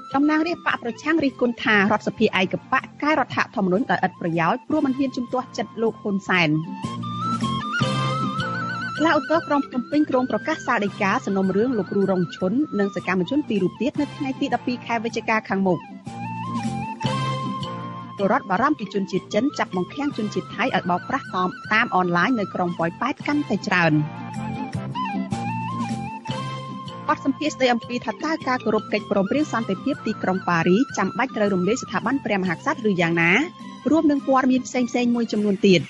តំណាងរាស្ត្របកប្រឆាំងរិះគន់ថារដ្ឋសភាឯកបកកែរដ្ឋធម្មនុញ្ញដោយឥតប្រយោជន៍ព្រោះមិនហ៊ានជំទាស់ចិត្តលោកហ៊ុនសែនឡាឧទ្ធរក្រុងភ្នំពេញក្រុងប្រកាសសាលដីកាសំណុំរឿងលោកគ្រូរងឈុននិងសកម្មជនពីររូបទៀតនៅថ្ងៃទី12ខែវិច្ឆិកាខាងមុខរដ្ឋបារម្ភពីជនជាតិចិនចាប់បង្ខាំងជនជាតិថៃឲ្យបោកប្រាស់តាមអនឡាញនៅក្រុងប៉ោយប៉ែតកាន់តែច្រើនបទសម្ភាសន៍ស្ដីអំពីថាតើការគោរពកិច្ចព្រមព្រៀងសន្តិភាពទីក្រុងប៉ារីចាំបាច់ត្រូវរំលាយស្ថាប័នព្រះមហាក្សត្រឬយ៉ាងណារួមនឹងព័ត៌មានផ្សេងៗមួយចំនួនទៀត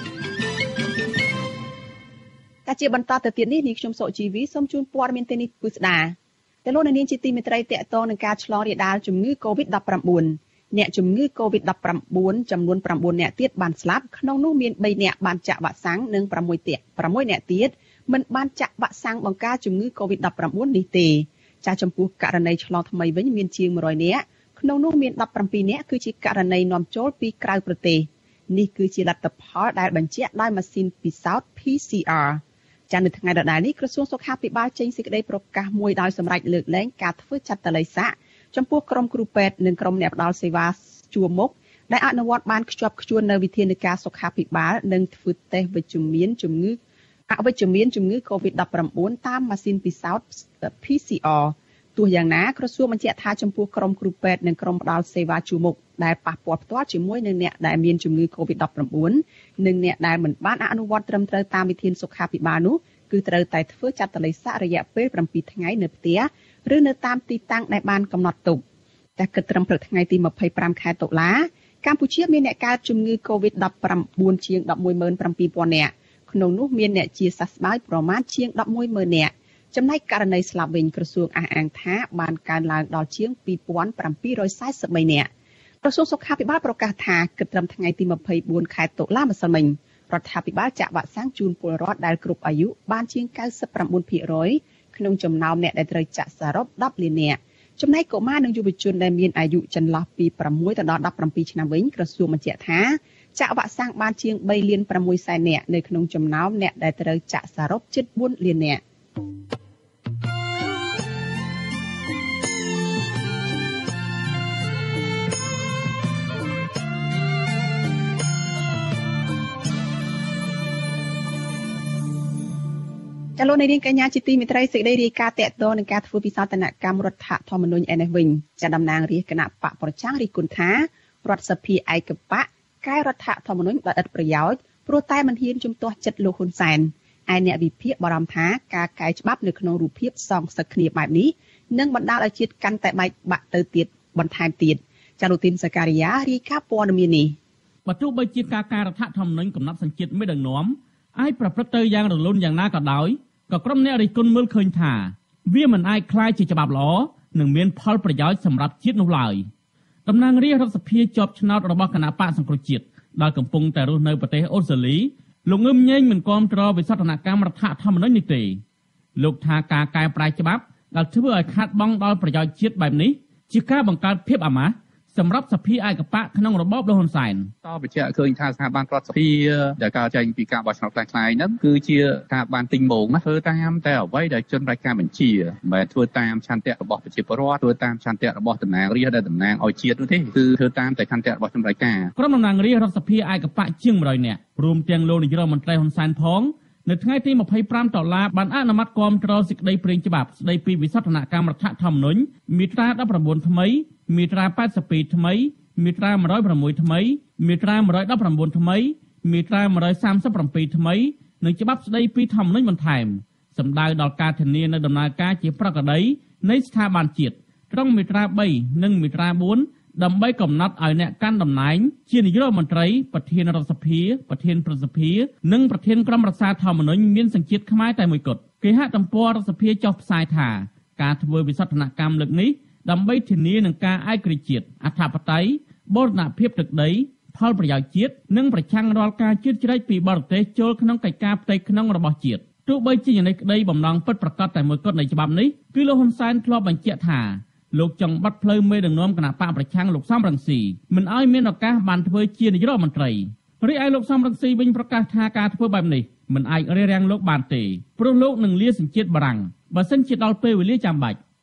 តែជាបន្តទៅទៀតនេះនាងខ្ញុំសុជីវីសូមជូនព័ត៌មាននេះពិស្ដាតែលោកនាងជាទីមេត្រីតកតងនឹងការឆ្លងរាលដាលជំងឺ Covid-19 អ្នកជំងឺ Covid-19 ចំនួន9អ្នកទៀតបានស្លាប់ក្នុងនោះមាន3អ្នកបានចាក់វ៉ាក់សាំងនិង6អ្នកទៀតមិនបានចាក់វ៉ាក់សាំងបង្ការជំងឺ Covid-19 នេះទេចាចំពោះករណីឆ្លងថ្មីវិញមានជាង100នាក់ក្នុងនោះមាន17នាក់គឺជាករណីនាំចូលពីក្រៅប្រទេសនេះគឺជាលទ្ធផលដែលបញ្ជាក់ដោយម៉ាស៊ីនពិសោធន៍ PCR ចានៅថ្ងៃដដែលនេះក្រសួងសុខាភិបាលចេញសេចក្តីប្រកាសមួយដោយសម្រេចលើកលែងការធ្វើចាត់តល័យសាក់ចំពោះក្រុមគ្រូពេទ្យនិងក្រុមអ្នកផ្ដល់សេវាជួរមុខដែលអនុវត្តបានខ្ជាប់ខ្ជួននៅវិធានការសុខាភិបាលនិងធ្វើតេស្តវិជ្ជមានជំងឺCovid-19 តាមម៉ាស៊ីនពិសោធន៍ PCR ទោះយ៉ាងណាក្រសួងបញ្ជាក់ថាចំពោះក្រុមគ្រូពេទ្យនិងក្រុមផ្ដល់សេវាជួរមុខដែលប៉ះពាល់ផ្ទាល់ជាមួយនឹងអ្នកដែលមានជំងឺ Covid-19 និងអ្នកដែលមិនបានអនុវត្តត្រឹមត្រូវតាមវិធានសុខាភិបាលនោះគឺត្រូវតែធ្វើចាត់តល័យសាក់រយៈពេល7ថ្ងៃនៅផ្ទះឬនៅតាមទីតាំងដែលបានកំណត់ទុកតែគិតត្រឹមព្រឹកថ្ងៃទី25ខែតុលាកម្ពុជាមានអ្នកកើតជំងឺ Covid-19 ជាង 117,000 នាក់ក្នុងនោះមានអ្នកជាសះស្បើយប្រមាណជាង 110,000 នាក់ចំណែកករណីស្លាប់វិញក្រសួងអះអាងថាបានកើនឡើងដល់ជាង 2,743 នាក់ក្រសួងសុខាភិបាលប្រកាសថាគិតត្រឹមថ្ងៃទី24ខែតុលាម្សិលមិញរដ្ឋាភិបាលចាក់វ៉ាក់សាំងជូនពលរដ្ឋដែលគ្រប់អាយុបានជាង 99% ក្នុងចំណោមអ្នកដែលត្រូវចាក់សរុប10លាននាក់ចំណែកកុមារនិងយុវជនដែលមានអាយុចន្លោះពី6ទៅដល់17ឆ្នាំវិញក្រសួងបញ្ជាក់ថាចាក់វ៉ាក់សាំងបានជាង3លាន6សែននាក់នៅក្នុងចំណោមអ្នកដែលត្រូវចាក់សរុបជិត4លាននាក់ចលនានាងកញ្ញាជាទីមេត្រីសេចក្តីរាយការណ៍តកតងនឹងការធ្វើពិសោធនកម្មរដ្ឋធម្មនុញ្ញឯនេះវិញចាតំណាងរាស្ត្រគណៈបកប្រឆាំងរិះគន់ថារដ្ឋសភាឯកបកកែរដ្ឋធម្មនុញ្ញដោយឥតប្រយោជន៍ព្រោះតែមិនហ៊ានជំទាស់ចិត្តលោកហ៊ុនសែនឯអ្នកវិភាគបារម្ភថាការកែច្បាប់នៅក្នុងរូបភាពសងសឹកគ្នាបែបនេះនឹងបណ្ដាលឲ្យជាតិកាន់តែបែកបាក់ទៅទៀតបន្ថែមទៀតចាលោកទីនសការីយ៉ារាយការណ៍ព័ត៌មាននេះបើទោះបីជាការកែរដ្ឋធម្មនុញ្ញកំណត់សញ្ជាតិមេដឹកនាំអាចប្រព្រឹត្តទៅយ៉ាងរលូនយ៉ាងណាក៏ដោយក៏ក្រុមអ្នករិះគន់មើលឃើញថាវាមិនអាចក្លាយជាច្បាប់ល្អនិងមានផលប្រយោជន៍សម្រាប់ជាតិនោះឡើយតំណាងរាស្ត្ររដ្ឋសភាជាប់ឆ្នោតរបស់គណៈបកសង្គ្រោះជាតិដែលកំពុងតែរស់នៅប្រទេសអូស្ត្រាលីលោកងឹមញែងមិនគាំទ្រវិសោធនកម្មរដ្ឋធម្មនុញ្ញនេះទេលោកថាការកែប្រែច្បាប់ដែលធ្វើឲ្យខាតបង់ដល់ប្រយោជន៍ជាតិបែបនេះជាការបង្កើតភាពអាម៉ាស់សម្រាប់សភាឯកបកក្នុងរបបលហ៊ុនសែនតបញ្ជាក់ឃើញថាស្ថាប័នរដ្ឋសភាដែលកើតចេញពីការបោះឆ្នោតខ្លាំងៗហ្នឹងគឺជាការបានទិញម៉ងណាធ្វើតាមតែអ្វីដែលជនរៃការបញ្ជាមិនមែនធ្វើតាមឆន្ទៈរបស់ប្រជាពលរដ្ឋធ្វើតាមឆន្ទៈរបស់តំណាងរាស្ត្រដែលតំណាងឲ្យជាតិនោះទេគឺធ្វើតាមតែឆន្ទៈរបស់ជនរៃការក្រុមតំណាងរាស្ត្ររដ្ឋសភាឯកបកជាង100នាក់រួមទាំងលោកនាយរដ្ឋមន្ត្រីហ៊ុនសែនផងនៅថ្ងៃទី25តុលាបានអនុម័តគាំទ្រសេចក្តីព្រាងច្បាប់ស្តីពីវិសោធនកម្មរដ្ឋធម្មនុញ្ញមាត្រា19ថ្មីមាត្រា82ថ្មីមាត្រា106ថ្មីមាត្រា119ថ្មីមាត្រា137ថ្មីនិងច្បាប់ស្តីពីធម្មនុញ្ញបន្ថែមសម្ដៅដល់ការធានានៅដំណើរការជាប្រក្រតីនៃស្ថាប័នជាតិត្រង់មាត្រា3និងមាត្រា4ដើម្បីកំណត់ឲ្យអ្នកកាន់តំណែងជានាយករដ្ឋមន្ត្រីប្រធានរដ្ឋសភាប្រធានប្រសិទ្ធិនិងប្រធានក្រុមប្រឹក្សាធម្មនុញ្ញមានសញ្ជាតិខ្មែរតែមួយគត់គេហទំព័ររដ្ឋសភាចុះផ្សាយថាការធ្វើវិសោធនកម្មលើកនេះដើម្បីធានានឹងការឯករាជ្យជាតិអធិបតេយ្យបូរណភាពទឹកដីផលប្រយោជន៍ជាតិនិងប្រឆាំងរាល់ការជ្រៀតជ្រែកពីបរទេសចូលក្នុងកិច្ចការផ្ទៃក្នុងរបស់ជាតិទោះបីជាយ៉ាងនេះក្តីបំណងពិតប្រាកដតែមួយគត់នៃច្បាប់នេះគឺលោកហ៊ុនសែនធ្លាប់បញ្ជាក់ថាលោកចង់បាត់ផ្លូវមេដឹកនាំគណៈបកប្រឆាំងលោកសំរងស៊ីមិនឲ្យមានឱកាសបានធ្វើជានាយករដ្ឋមន្ត្រីរីឯលោកសំរងស៊ីវិញប្រកាសថាការធ្វើបែបនេះមិនអាចរារាំងលោកបានទេព្រោះលោកនឹងលាសញ្ជាតិបារាំងបើសិនជាដល់ពេលវេលាចាំបាច់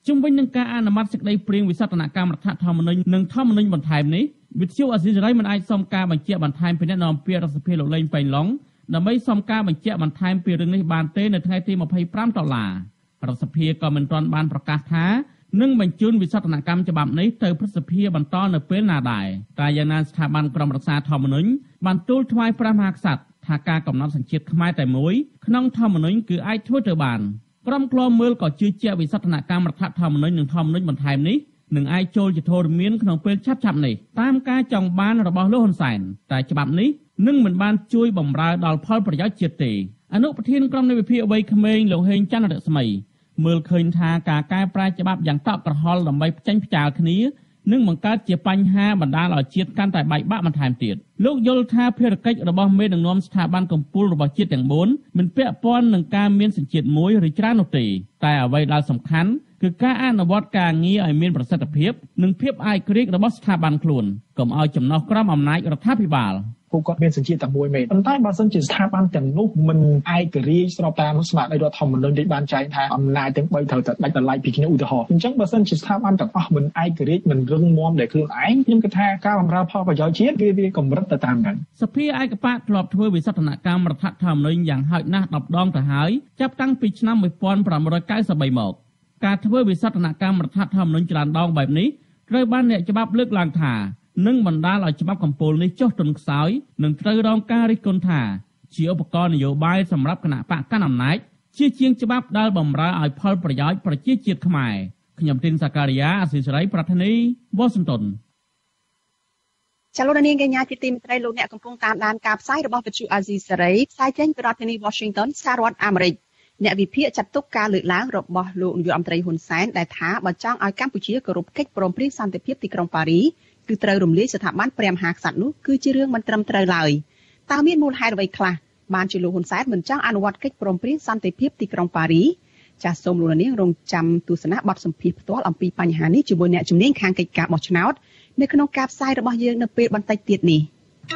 ជុំវិញនឹងការអនុម័តសេចក្តីព្រាងវិសោធនកម្មរដ្ឋធម្មនុញ្ញនិងធម្មនុញ្ញបន្ថែមនេះវិទ្យុអាស៊ីសេរីមិនអាចសុំការបញ្ជាក់បន្ថែមពីអ្នកនាំពាក្យរដ្ឋសភាលោកលេងប៉ៃឡុងដើម្បីសុំការបញ្ជាក់បន្ថែមពីរឿងនេះបានទេនៅថ្ងៃទី25ដុល្លាររដ្ឋសភាក៏មិនទាន់បានប្រកាសថានឹងបញ្ជូនវិសោធនកម្មច្បាប់នេះទៅព្រឹទ្ធសភាបន្តនៅពេលណាដែរតែយ៉ាងណាស្ថាប័នក្រមរក្សាធម្មនុញ្ញបានទូលថ្វាយព្រះមហាក្សត្រថាការកំណត់សញ្ជាតិខ្មែរតែមួយក្នុងធម្មនុញ្ញគឺអាចធ្វើទៅបានក្រុមឃ្លាំមើលក៏ជឿជាក់វិសោធនកម្មរដ្ឋធម្មនុញ្ញនិងធម្មនុញ្ញបន្ថែមនេះនឹងអាចចូលជាធរមានក្នុងពេលឆាប់ៗនេះតាមការចង់បានរបស់លោកហ៊ុនសែនតែច្បាប់នេះនឹងមិនបានជួយបម្រើដល់ផលប្រយោជន៍ជាតិទេអនុប្រធានក្រុមនៃវិភាគវ័យក្មេងលោកហេងច័ន្ទរស្មីមើលឃើញថាការកែប្រែច្បាប់យ៉ាងតក់ក្រហល់ដើម្បីផ្ចាញ់ផ្ចាលគ្នានឹងបង្កើតជាបញ្ហាបណ្ដាលឲ្យជាតិកាន់តែបែកបាក់បន្ថែមទៀតលោកយល់ថាភារកិច្ចរបស់មេដឹកនាំស្ថាប័នកម្ពុជារបស់ជាតិទាំង4មិនពាក់ព័ន្ធនឹងការមានសញ្ជាតិមួយឬច្រើននោះទេតែអ្វីដែលសំខាន់គឺការអនុវត្តការងារឲ្យមានប្រសិទ្ធភាពនិងភាពឯករាជ្យរបស់ស្ថាប័នខ្លួនកុំឲ្យចំណោះក្រមអំណាចរដ្ឋាភិបាលពួកគាត់មានសញ្ជាតិតែមួយមែនប៉ុន្តែបើសិនជាស្ថាប័នទាំងនោះមិនឯករាជ្យស្របតាមស្មារតីរដ្ឋធម្មនុញ្ញដែលបានចែងថាអំណាចទាំង3ត្រូវតែដាច់ដោយឡែកពីគ្នាឧទាហរណ៍អញ្ចឹងបើសិនជាស្ថាប័នទាំងអស់មិនឯករាជ្យមិនរឹងមាំដោយខ្លួនឯងខ្ញុំគិតថាការបម្រើផលប្រយោជន៍ជាតិវាកម្រិតទៅតាមហ្នឹងសភាឯកបៈធ្លាប់ធ្វើវិសោធនកម្មរដ្ឋធម្មនុញ្ញយ៉ាងហោចណាស់10ដងទៅហើយចាប់តាំងពីឆ្នាំ1993មកការធ្វើវិសោធនកម្មរដ្ឋធម្មនុញ្ញច្រើនដងបែបនេះត្រូវបានអ្នកច្បាប់លើកឡើងថានឹងបណ្ដាលឲ្យច្បាប់កម្ពុជានេះចុះទន់ខ្សោយនិងត្រូវរងការរិះគន់ថាជាឧបករណ៍នយោបាយសម្រាប់គណៈបកកណ្ដាលអំណាចជាជាងច្បាប់ដែលបម្រើឲ្យផលប្រយោជន៍ប្រជាជាតិខ្មែរខ្ញុំទីនសាការីយ៉ាអាស៊ីសេរីប្រធានីវ៉ាស៊ីនតោនចលនាកញ្ញាជាទីមេត្រីលោកអ្នកកំពុងតាមដានការផ្សាយរបស់វិទ្យុអាស៊ីសេរីផ្សាយចេញពីរដ្ឋធានី Washington សហរដ្ឋអាមេរិកអ្នកវិភាគចាត់ទុកការលើកឡើងរបស់លោកនាយករដ្ឋមន្ត្រីហ៊ុនសែនដែលថាបើចង់ឲ្យកម្ពុជាគោរពកិច្ចព្រមព្រៀងសន្តិភាពទីក្រុងប៉ារីគឺត្រូវរំលាយស្ថាប័នព្រះមហាក្សត្រនោះគឺជារឿងមិនត្រឹមត្រូវឡើយតើមានមូលហេតុអ្វីខ្លះបានជាលោកហ៊ុនសែនមិនចង់អនុវត្តកិច្ចព្រមព្រៀងសន្តិភាពទីក្រុងប៉ារីចាសសូមលោកនាងរងចាំទស្សនាបទសម្ភាសន៍ផ្ទាល់អំពីបញ្ហានេះជាមួយអ្នកជំនាញខាងកិច្ចការបោះឆ្នោតនៅក្នុងការផ្សាយរបស់យើងនៅពេលបន្តិចទៀតនេះ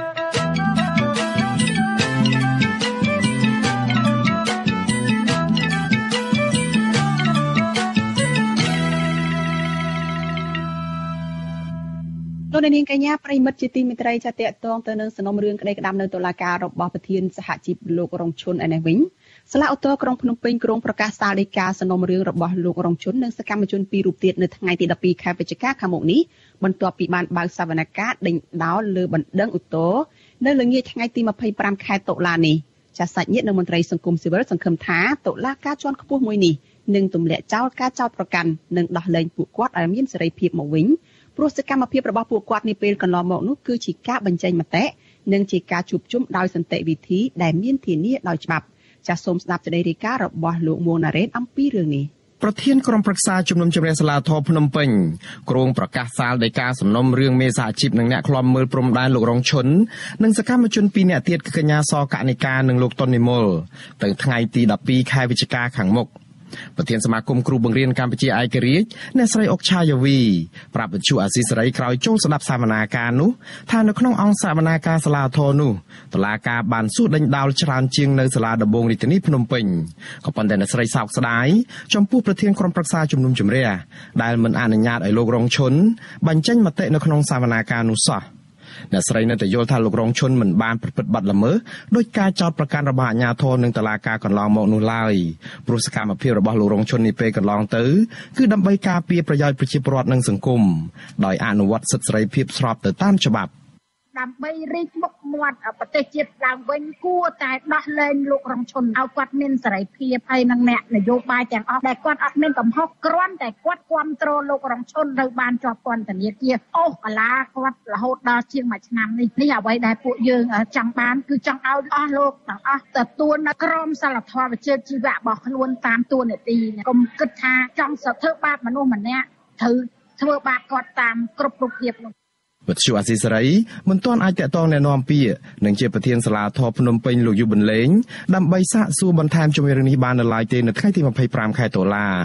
លោកនាងកញ្ញាប្រិមិត្តជាទីមេត្រីចាតតងទៅនឹងសំណុំរឿងក្តីក្តាំនៅតុលាការរបស់ប្រធានសហជីពលោករងឈុនឯនេះវិញសាលាឧទ្ធរក្រុងភ្នំពេញក្រុងប្រកាសសាលដីកាសំណុំរឿងរបស់លោករងឈុននិងសកម្មជន2រូបទៀតនៅថ្ងៃទី12ខែវិច្ឆិកាខាងមុខនេះបន្ទាប់ពីបានបើកសវនកម្មដេញដោលលើបណ្ដឹងឧទ្ធរនៅល្ងាចថ្ងៃទី25ខែតុលានេះចាសាច់ញាតិនិងមន្ត្រីសង្គមស៊ីវិលសង្ឃឹមថាតុលាការជាន់ខ្ពស់មួយនេះនឹងទម្លាក់ចោលការចោទប្រកាន់និងដោះលែងពួកគាត់ឲ្យមានសេរីភាពមកវិញព្រោះសកម្មភាពរបស់ពួកគាត់នាពេលកន្លងមកនោះគឺជាការបញ្ចេញមតិនិងជាការជួបជុំដោយសន្តិវិធីដែលមានធានាដោយច្បាប់ចាសសូមស្ដាប់សេចក្តីរាយការណ៍របស់លោកមួងណារ៉េតអំពីរឿងនេះប្រធានក្រុមប្រឹក្សាជំនុំជម្រះសាលាធរភ្នំពេញគ្រងប្រកាសសាលដីកាសំណុំរឿងមេសហជីពនិងអ្នកឃ្លាំមើលព្រំដែនលោករងឈុននិងសកម្មជន2នាក់ទៀតគឺកញ្ញាសកនិកានិងលោកតុននិមលទៅថ្ងៃទី12ខែវិច្ឆិកាខាងមុខប្រធានសមាគមគ្រូបង្រៀនកម្ពុជាឯករាជ្យអ្នកស្រីអុកឆាយាវីប្រាប់វិទ្យុអាស៊ីសេរីក្រោយចូលស្ដាប់សវនាការនោះថានៅក្នុងអង្គសវនាការសាលាធរនោះតុលាការបានសួរដេញដោលច្រើនជាងនៅសាលាដំបងរាជធានីភ្នំពេញក៏ប៉ុន្តែអ្នកស្រីសោកស្ដាយចំពោះប្រធានក្រុមប្រឹក្សាជំនុំជម្រះដែលមិនអនុញ្ញាតឲ្យលោករងឈុនបញ្ចេញមតិនៅក្នុងសវនាការនោះសោះអ្នកស្រីនៅតែយល់ថាលោករងឈុនមិនបានប្រព្រឹត្តបទល្មើសដោយការចោទប្រកាន់របស់អាជ្ញាធរនិងតុលាការកន្លងមកនោះឡើយព្រោះសកម្មភាពរបស់លោករងឈុននេះពេលកន្លងទៅគឺដើម្បីការពារប្រយោជន៍ប្រជាពលរដ្ឋនិងសង្គមដោយអនុវត្តសិទ្ធិសេរីភាពស្របទៅតាមច្បាប់ដើម្បីរីកមុខមាត់ប្រទេសជាតិឡើងវិញគួរតែដោះលែងលោករងឈុនឲ្យគាត់មានសេរីភាពហើយនឹងអ្នកនយោបាយទាំងអស់ដែលគាត់អត់មានកំហុសគ្រាន់តែគាត់គ្រប់គ្រងលោករងឈុនទៅបានជាប់ពន្ធនាគារអូសកាលាគាត់រហូតដល់ជាង1ឆ្នាំនេះអ្វីដែលពួកយើងចង់បានគឺចង់ឲ្យអស់លោកទាំងអស់ទទួលនៅក្រមសីលធម៌វិជ្ជាជីវៈរបស់ខ្លួនតាមតួនាទីកុំគិតថាចង់ធ្វើបាបមនុស្សម្នាក់ត្រូវធ្វើបាបគាត់តាមគ្រប់រូបភាពនោះវិទ្យុអាស៊ីសេរីមិនទាន់អាចតាក់ទងណែនាំពាក្យនឹងជាប្រធានសាលាធរភ្នំពេញលោកយុបិនលេងដើម្បីសាកសួរបន្ថែមជំរឿងនេះបាននៅឡើយទេនៅថ្ងៃទី25ខែតុលា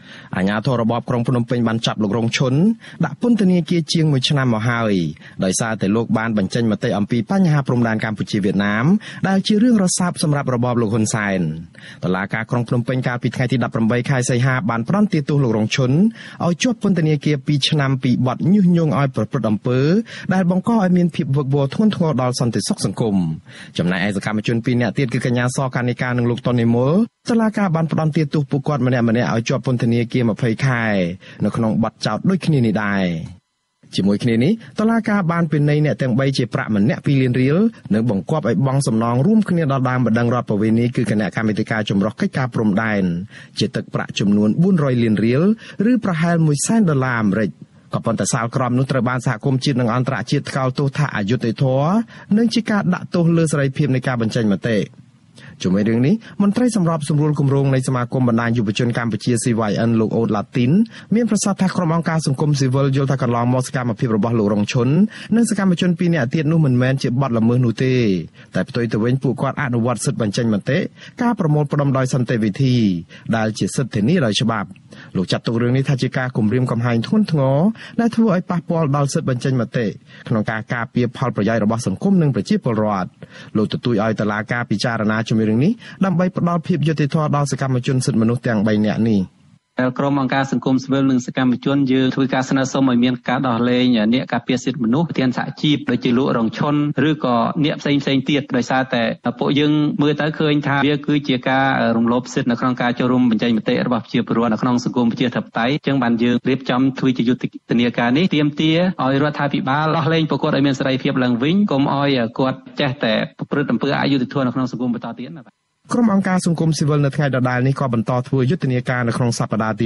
អាជ្ញាធររបបក្រុងភ្នំពេញបានចាប់លោករងឈុនដាក់ពន្ធនាគារជាង1ឆ្នាំមកហើយដោយសារតែលោកបានបញ្ចេញមតិអំពីបញ្ហាព្រំដែនកម្ពុជាវៀតណាមដែលជារឿងរសើបសម្រាប់របបលោកហ៊ុនសែនតុលាការក្រុងភ្នំពេញកាលពីថ្ងៃទី18ខែសីហាបានផ្តន្ទាទោសលោករងឈុនឲ្យជាប់ពន្ធនាគារ2ឆ្នាំពីបទញុះញង់ឲ្យប្រព្រឹត្តអំពើដែលបង្កឲ្យមានភាពវឹកវរធ្ងន់ធ្ងរដល់សន្តិសុខសង្គមចំណែកឯសកម្មជន2នាក់ទៀតគឺកញ្ញាសកានិកានិងលោកតុននិមលតុលាការបានផ្តន្ទាទោសពួកគាត់ម្នាក់ៗឲ្យជាប់ពន្ធនាគារ20ខែនៅក្នុងបទចោទដូចគ្នានេះដែរជាមួយគ្នានេះតុលាការបានពិន័យអ្នកទាំង3ជាប្រាក់ម្នាក់2លានរៀលនិងបង្គាប់ឲ្យបង់សំណងរួមគ្នាដល់ដើមបណ្ដឹងរដ្ឋប្រវេណីគឺគណៈកម្មាធិការចម្រុះកិច្ចការព្រំដែនជាទឹកប្រាក់ចំនួន400លានរៀលឬប្រហែល$100,000អាមេរិកក៏ប៉ុន្តែសាលក្រមនោះត្រូវបានសហគមន៍ជាតិនិងអន្តរជាតិថ្កោលទោសថាអយុត្តិធម៌និងជាការដាក់ទោសលើសេរីភាពនៃការបញ្ចេញមតិជាមួយរឿងនេះមន្ត្រីសម្របសម្រួលគម្រោងនៃសមាគមបណ្ដាញយុវជនកម្ពុជា CYN លោកអូតឡាទីនមានប្រសាសន៍ថាក្រុមអង្គការសង្គមស៊ីវិលយល់ថាកន្លងមកសកម្មភាពរបស់លោករងឈុននិងសកម្មជន2នាក់ទៀតនោះមិនមែនជាបទល្មើសនោះទេតែផ្ទុយទៅវិញពួកគាត់អនុវត្តសិទ្ធិបញ្ចេញមតិការប្រមូលផ្ដុំដោយសន្តិវិធីដែលជាសិទ្ធិធានាដោយច្បាប់លោកចាត់ទុករឿងនេះថាជាការគំរាមកំហែងធ្ងន់ធ្ងរដែលធ្វើឲ្យប៉ះពាល់ដល់សិទ្ធិបញ្ចេញមតិក្នុងការការពារផលប្រយោជន៍របស់សង្គមនិងប្រជាពលរដ្ឋលោកទទូចឲ្យតុលាការពិចារណាជំរឿងនេះដើម្បីផ្ដល់ភាពយុត្តិធម៌ដល់សកម្មជនសិទ្ធិមនុស្សទាំង3នាក់នេះក្រុមអង្គការសង្គមស៊ីវិលនិងសកម្មជនយើងធ្វើការស្នើសុំឲ្យមានការដោះលែងអ្នកការពារសិទ្ធិមនុស្សប្រធានសហជីពដូចជាលោករងឈុនឬក៏អ្នកផ្សេងទៀតដោយសារតែពួកយើងមើលទៅឃើញថាវាគឺជាការរំលោភសិទ្ធិនៅក្នុងការចូលរួមបញ្ចេញមតិរបស់ប្រជាពលរដ្ឋនៅក្នុងសង្គមប្រជាធិបតេយ្យអញ្ចឹងបានយើងរៀបចំធ្វើជាយុទ្ធនាការនេះទាមទារឲ្យរដ្ឋាភិបាលដោះលែងពួកគាត់ឲ្យមានសេរីភាពឡើងវិញកុំឲ្យគាត់ចេះតែប្រព្រឹត្តអំពើអយុត្តិធម៌នៅក្នុងសង្គមបន្តទៀតណាក្រុមអង្គការសង្គមស៊ីវិលនៅថ្ងៃដដែលនេះក៏បន្តធ្វើយុទ្ធនាការនៅក្នុងសប្តាហ៍ទី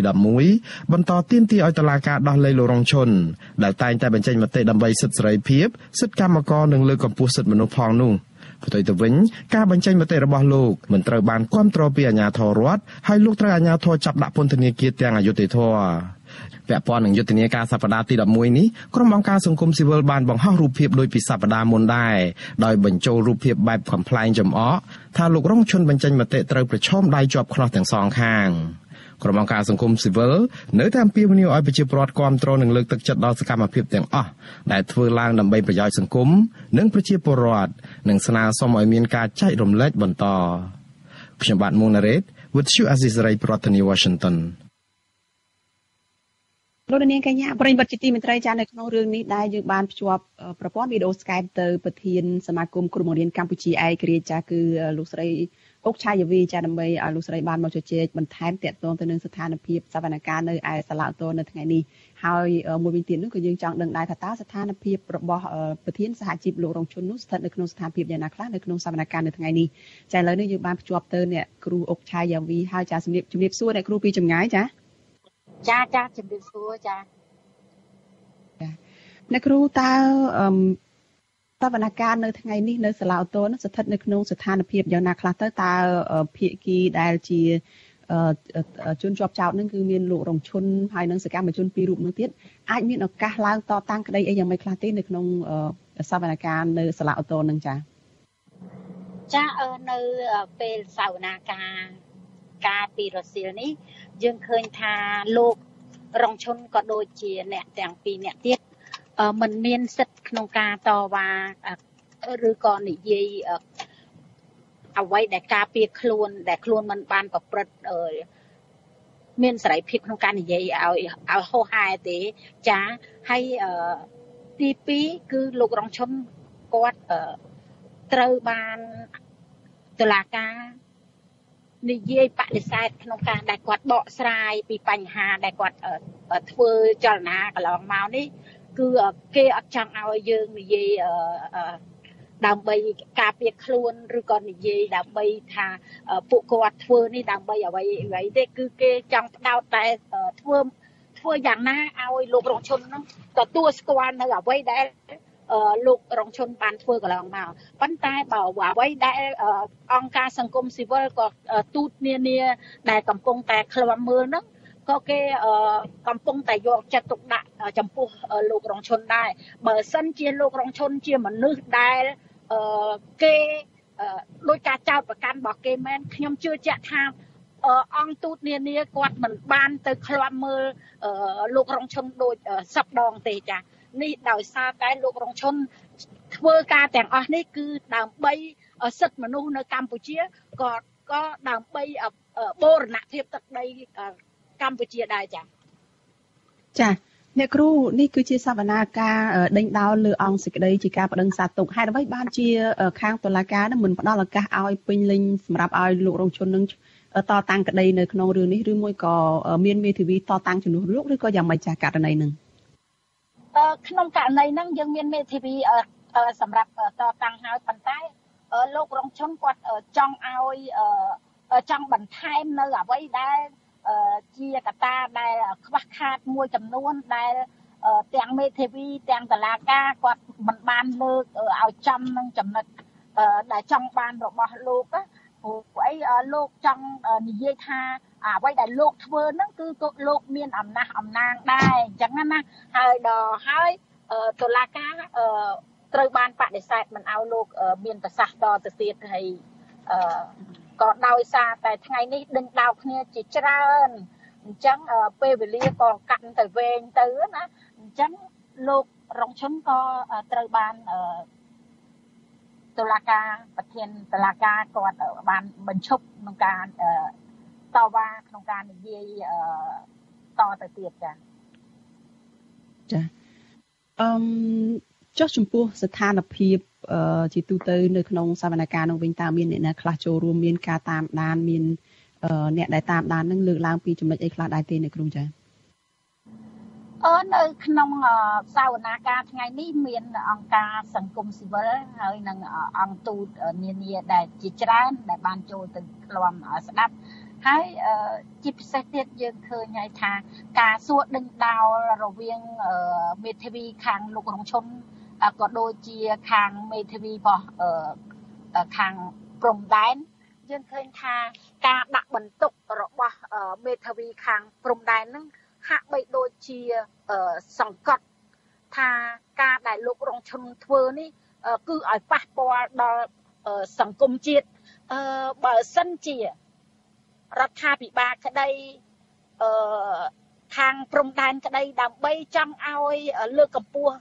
11បន្តទាមទារឲ្យតុលាការដោះលែងលោករងឈុនដែលតែងតែបញ្ចេញមតិដើម្បីសិទ្ធិសេរីភាពសិទ្ធិកម្មករនិងលើកកម្ពស់សិទ្ធិមនុស្សផងនោះផ្ទុយទៅវិញការបញ្ចេញមតិរបស់លោកមិនត្រូវបានគាំទ្រពីអាជ្ញាធររដ្ឋហើយលោកត្រូវអាជ្ញាធរចាប់ដាក់ពន្ធនាគារទាំងអយុត្តិធម៌ពាក់ព័ន្ធនឹងយុទ្ធនាការសប្តាហ៍ទី11នេះក្រុមអង្គការសង្គមស៊ីវិលបានបង្ហោះរូបភាពដូចពីសប្តាហ៍មុនដែរដោយបញ្ចូលរូបភាពបែបកំ pl ែងចំអកថាលោករងឈុនបញ្ចេញមតិត្រូវប្រឈមដៃជាប់ខ្នោះទាំងសងខាងក្រុមអង្គការសង្គមស៊ីវិលនៅតែអំពាវនាវឲ្យប្រជាពលរដ្ឋគាំទ្រនិងលើកទឹកចិត្តដល់សកម្មភាពទាំងអស់ដែលធ្វើឡើងដើម្បីប្រយោជន៍សង្គមនិងប្រជាពលរដ្ឋនិងស្នើសុំឲ្យមានការចែករំលែកបន្តខ្ញុំបាទមុងណារ៉េត with you Azizray ប្រធានាទី Washington លោកនាងកញ្ញាប្រិយមិត្តជាទីមេត្រីចានៅក្នុងរឿងនេះដែរយើងបានភ្ជាប់ប្រព័ន្ធវីដេអូ Skype ទៅប្រធានសមាគមគ្រូបង្រៀនកម្ពុជាឯករាជ្យចាគឺលោកស្រីអុកឆាយាវីចាដើម្បីឲ្យលោកស្រីបានមកជជែកបន្ថែមទាក់ទងទៅនឹងស្ថានភាពសវនកម្មនៅឯសាលាឧទ្ធរនៅថ្ងៃនេះហើយមួយវិញទៀតនោះក៏យើងចង់ដឹងដែរថាតើស្ថានភាពរបស់ប្រធានសហជីពលោករងឈុននោះស្ថិតនៅក្នុងស្ថានភាពយ៉ាងណាខ្លះនៅក្នុងសវនកម្មនៅថ្ងៃនេះចាឥឡូវនេះយើងបានភ្ជាប់ទៅអ្នកគ្រូអុកឆាយាវីហើយចាជំរាបសួរអ្នកគ្រូពីចម្ងាយចាចាជំរាបសួរចាអ្នកគ្រូតើសវនកម្មនៅថ្ងៃនេះនៅសាលាឧទ្ធរនោះស្ថិតនៅក្នុងស្ថានភាពយ៉ាងណាខ្លះទៅតើភាគីដែលជាជនជាប់ចោទនឹងគឺមានលោករងឈុនហើយនិងសកម្មជន2រូបនោះទៀតអាចមានឱកាសឡើងតតាំងក្តីអីយ៉ាងម៉េចខ្លះទេនៅក្នុងសវនកម្មនៅសាលាឧទ្ធរនឹងចានៅពេលសវនកម្មការពីរសៀលនេះយើងឃើញថាលោករងឈុនក៏ដូចជាអ្នកទាំង2អ្នកទៀតមិនមានសិទ្ធិក្នុងការតវ៉ាឬក៏និយាយអ្វីដែលការពារខ្លួនដែលខ្លួនមិនបានប្រព្រឹត្តមានសេរីភាពក្នុងការនិយាយឲ្យហោហែទេចាហើយទី2គឺលោករងឈុនគាត់ត្រូវបានតុលាការនិយាយបដិសេធក្នុងការដែលគាត់បកស្រាយពីបញ្ហាដែលគាត់ធ្វើចលនាកន្លងមកនេះគឺគេអត់ចង់ឲ្យយើងនិយាយដើម្បីការពារខ្លួនឬក៏និយាយដើម្បីថាពួកគាត់ធ្វើនេះដើម្បីអ្វីទេគឺគេចង់ផ្ដោតតែធ្វើយ៉ាងណាឲ្យលោករងឈុនហ្នឹងទទួលស្គាល់នៅអ្វីដែលលោករងឈុនបានធ្វើកន្លងមកប៉ុន្តែបើអ្វីដែលអង្គការសង្គមស៊ីវិលក៏ទូតនានាដែលកំពុងតែឃ្លាំមើលហ្នឹងក៏គេកំពុងតែយកចិត្តទុកដាក់ចំពោះលោករងឈុនដែរបើសិនជាលោករងឈុនជាមនុស្សដែលគេដោយការចោទប្រកាន់របស់គេមែនខ្ញុំជឿជាក់ថាអង្គទូតនានាគាត់មិនបានទៅឃ្លាំមើលលោករងឈុនដូចសពដងទេចានេះដោយសារតែលោករងឈុនធ្វើការទាំងអស់នេះគឺដើម្បីសិទ្ធិមនុស្សនៅកម្ពុជាក៏ដើម្បីបូរណភាពទឹកដីកម្ពុជាដែរចាអ្នកគ្រូនេះគឺជាសវនាការដេញដោលលើអង្គសេចក្តីជាការបដិងសាទុកហេតុអ្វីបានជាខាងតុលាការនឹងមិនផ្ដល់ឱកាសឲ្យពេញលេញសម្រាប់ឲ្យលោករងជននឹងតតាំងក្តីនៅក្នុងរឿងនេះឬមួយក៏មានមេធាវីតតាំងជំនួសលោកឬក៏យ៉ាងម៉េចចាស់ករណីនឹងក្នុងករណីហ្នឹងយើងមានមេធាវីសម្រាប់តតាំងហើយប៉ុន្តែលោករងជនគាត់ចង់ឲ្យចង់បន្ថែមនៅអ្វីដែលជាកត្តាដែលខ្វះខាតមួយចំនួនដែលទាំងមេធាវីទាំងតុលាការគាត់មិនបានលើកឲ្យចំនឹងចំណុចដែលចង់បានរបស់លោកព្រោះអីលោកចង់និយាយថាអ្វីដែលលោកធ្វើហ្នឹងគឺលោកមានអំណះអំណាងដែរអញ្ចឹងណាហើយតុលាការត្រូវបានបដិសេធមិនឲ្យលោកមានប្រសាសន៍តទៅទៀតហើយក៏ដោយសារតែថ្ងៃនេះដេញដោលគ្នាជាច្រើនអញ្ចឹងពេលវេលាក៏កាន់ទៅវែងទៅណាអញ្ចឹងលោករងឈុនក៏ត្រូវបានតុលាការប្រធានតុលាការគាត់បានបញ្ឈប់ក្នុងការតវ៉ាក្នុងការនិយាយតទៅទៀតចាចុះចំពោះស្ថានភាពជាទូទៅនៅក្នុងសវនកម្មនោះវិញតើមានអ្នកណាខ្លះចូលរួមមានការតាមដានមានអ្នកដែលតាមដាននឹងលើកឡើងពីចំណុចអីខ្លះដែរទេអ្នកគ្រូចានៅក្នុងសវនកម្មថ្ងៃនេះមានអង្គការសង្គមស៊ីវិលហើយនិងអង្គទូតនានាដែលជាច្រើនដែលបានចូលទៅឃ្លាំស្ដាប់ហើយជាពិសេសទៀតយើងឃើញហើយថាការសួរដេញដោលរវាងមេធាវីខាងលោករងឈុនក៏ដូចជាខាងមេធាវីរបស់ខាងព្រំដែនយើងឃើញថាការដាក់បន្ទុករបស់មេធាវីខាងព្រំដែនហ្នឹងហាក់បីដូចជាសង្កត់ថាការដែលលោករងឈុនធ្វើនេះគឺឲ្យប៉ះពាល់ដល់សង្គមជាតិបើសិនជារដ្ឋាភិបាលក្តីខាងព្រំដែនក្តីដើម្បីចង់ឲ្យលើកកម្ពស់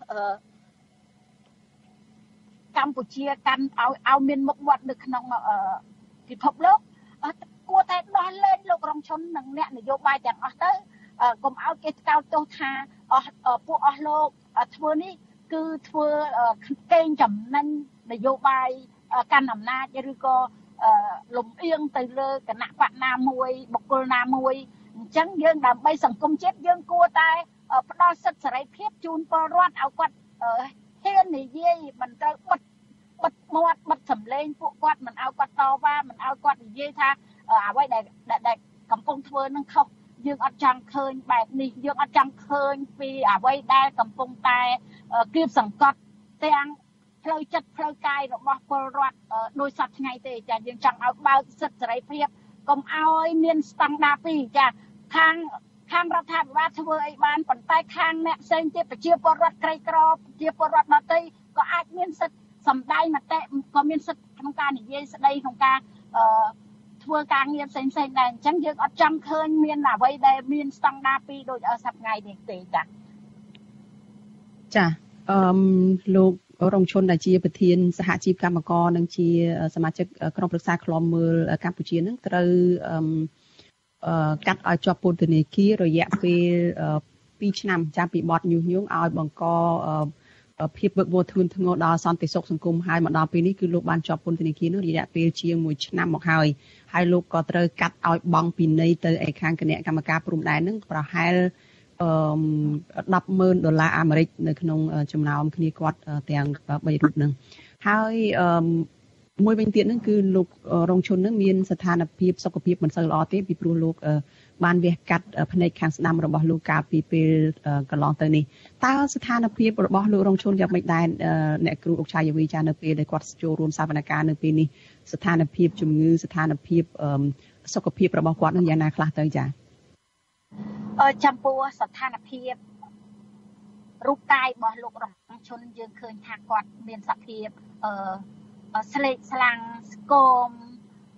កម្ពុជាកាន់ឲ្យមានមុខមាត់នៅក្នុងពិភពលោកគួរតែដោះលែងលោករងឈុននិងអ្នកនយោបាយទាំងអស់ទៅកុំឲ្យគេថ្កោលទោសថាពួកអស់លោកធ្វើនេះគឺធ្វើកេងចំណេញនយោបាយកាន់អំណាចឬក៏លំអៀងទៅលើគណៈបកណាមួយបុគ្គលណាមួយអញ្ចឹងយើងដើម្បីសង្គមជាតិយើងគួរតែផ្ដល់សិទ្ធិសេរីភាពជូនពលរដ្ឋឲ្យគាត់ហ៊ាននិយាយមិនត្រូវបិទមាត់បិទសម្លេងពួកគាត់មិនឲ្យគាត់តវ៉ាមិនឲ្យគាត់និយាយថាអ្វីដែលកំពុងធ្វើនឹងខុសយើងអត់ចង់ឃើញបែបនេះយើងអត់ចង់ឃើញពីអ្វីដែលកំពុងតែគៀបសង្កត់ទាំងផ្លូវចិត្តផ្លូវកាយរបស់ពលរដ្ឋដោយសពថ្ងៃទេចាយើងចង់ឲ្យបើកសិទ្ធិសេរីភាពកុំឲ្យមានស្តង់ដារពីរចាខាងរដ្ឋាភិបាលធ្វើអីបានប៉ុន្តែខាងអ្នកផ្សេងទៀតប្រជាពលរដ្ឋក្រីក្រប្រជាពលរដ្ឋដទៃក៏អាចមានសិទ្ធិសម្ដែងមតិក៏មានសិទ្ធិក្នុងការនិយាយស្ដីក្នុងការធ្វើការងារផ្សេងដែរអញ្ចឹងយើងអត់ចង់ឃើញមានអ្វីដែលមានស្តង់ដារពីរដូចសប្តាហ៍នេះទេចាលោករងឈុនដែលជាប្រធានសហជីពកម្មករនិងជាសមាជិកក្រុមប្រឹក្សាឃ្លាំមើលកម្ពុជានឹងត្រូវកាត់ឲ្យជាប់ពន្ធនាគាររយៈពេល2ឆ្នាំចាប់ពីបទញុះញង់ឲ្យបង្កភាពវឹកវរធ្ងន់ធ្ងរដល់សន្តិសុខសង្គមហើយមកដល់ពេលនេះគឺលោកបានជាប់ពន្ធនាគារនោះរយៈពេលជាង1ឆ្នាំមកហើយលោកក៏ត្រូវកាត់ឲ្យបង់ពីនៃទៅឯខាងគណៈកម្មការព្រំដែននឹងប្រហែល$10,000អាមេរិកនៅក្នុងចំណោមគ្នាគាត់ទាំង3រូបនឹងហើយមួយវិញទៀតហ្នឹងគឺលោករងឈុនហ្នឹងមានស្ថានភាពសុខភាពមិនសូវល្អទេពីព្រោះលោកបានវះកាត់ភ្នែកខាងស្ដាំរបស់លោកកាលពីពេលកន្លងទៅនេះតើស្ថានភាពរបស់លោករងឈុនយ៉ាងម៉េចដែរអ្នកគ្រូអុកឆាយាវីចានៅពេលដែលគាត់ចូលរួមសវនកម្មនៅពេលនេះស្ថានភាពជំងឺស្ថានភាពសុខភាពរបស់គាត់នឹងយ៉ាងណាខ្លះទៅចាចំពោះស្ថានភាពរូបកាយរបស់លោករងឈុនយើងឃើញថាគាត់មានសភាពស្លេកស្លាំងស្គម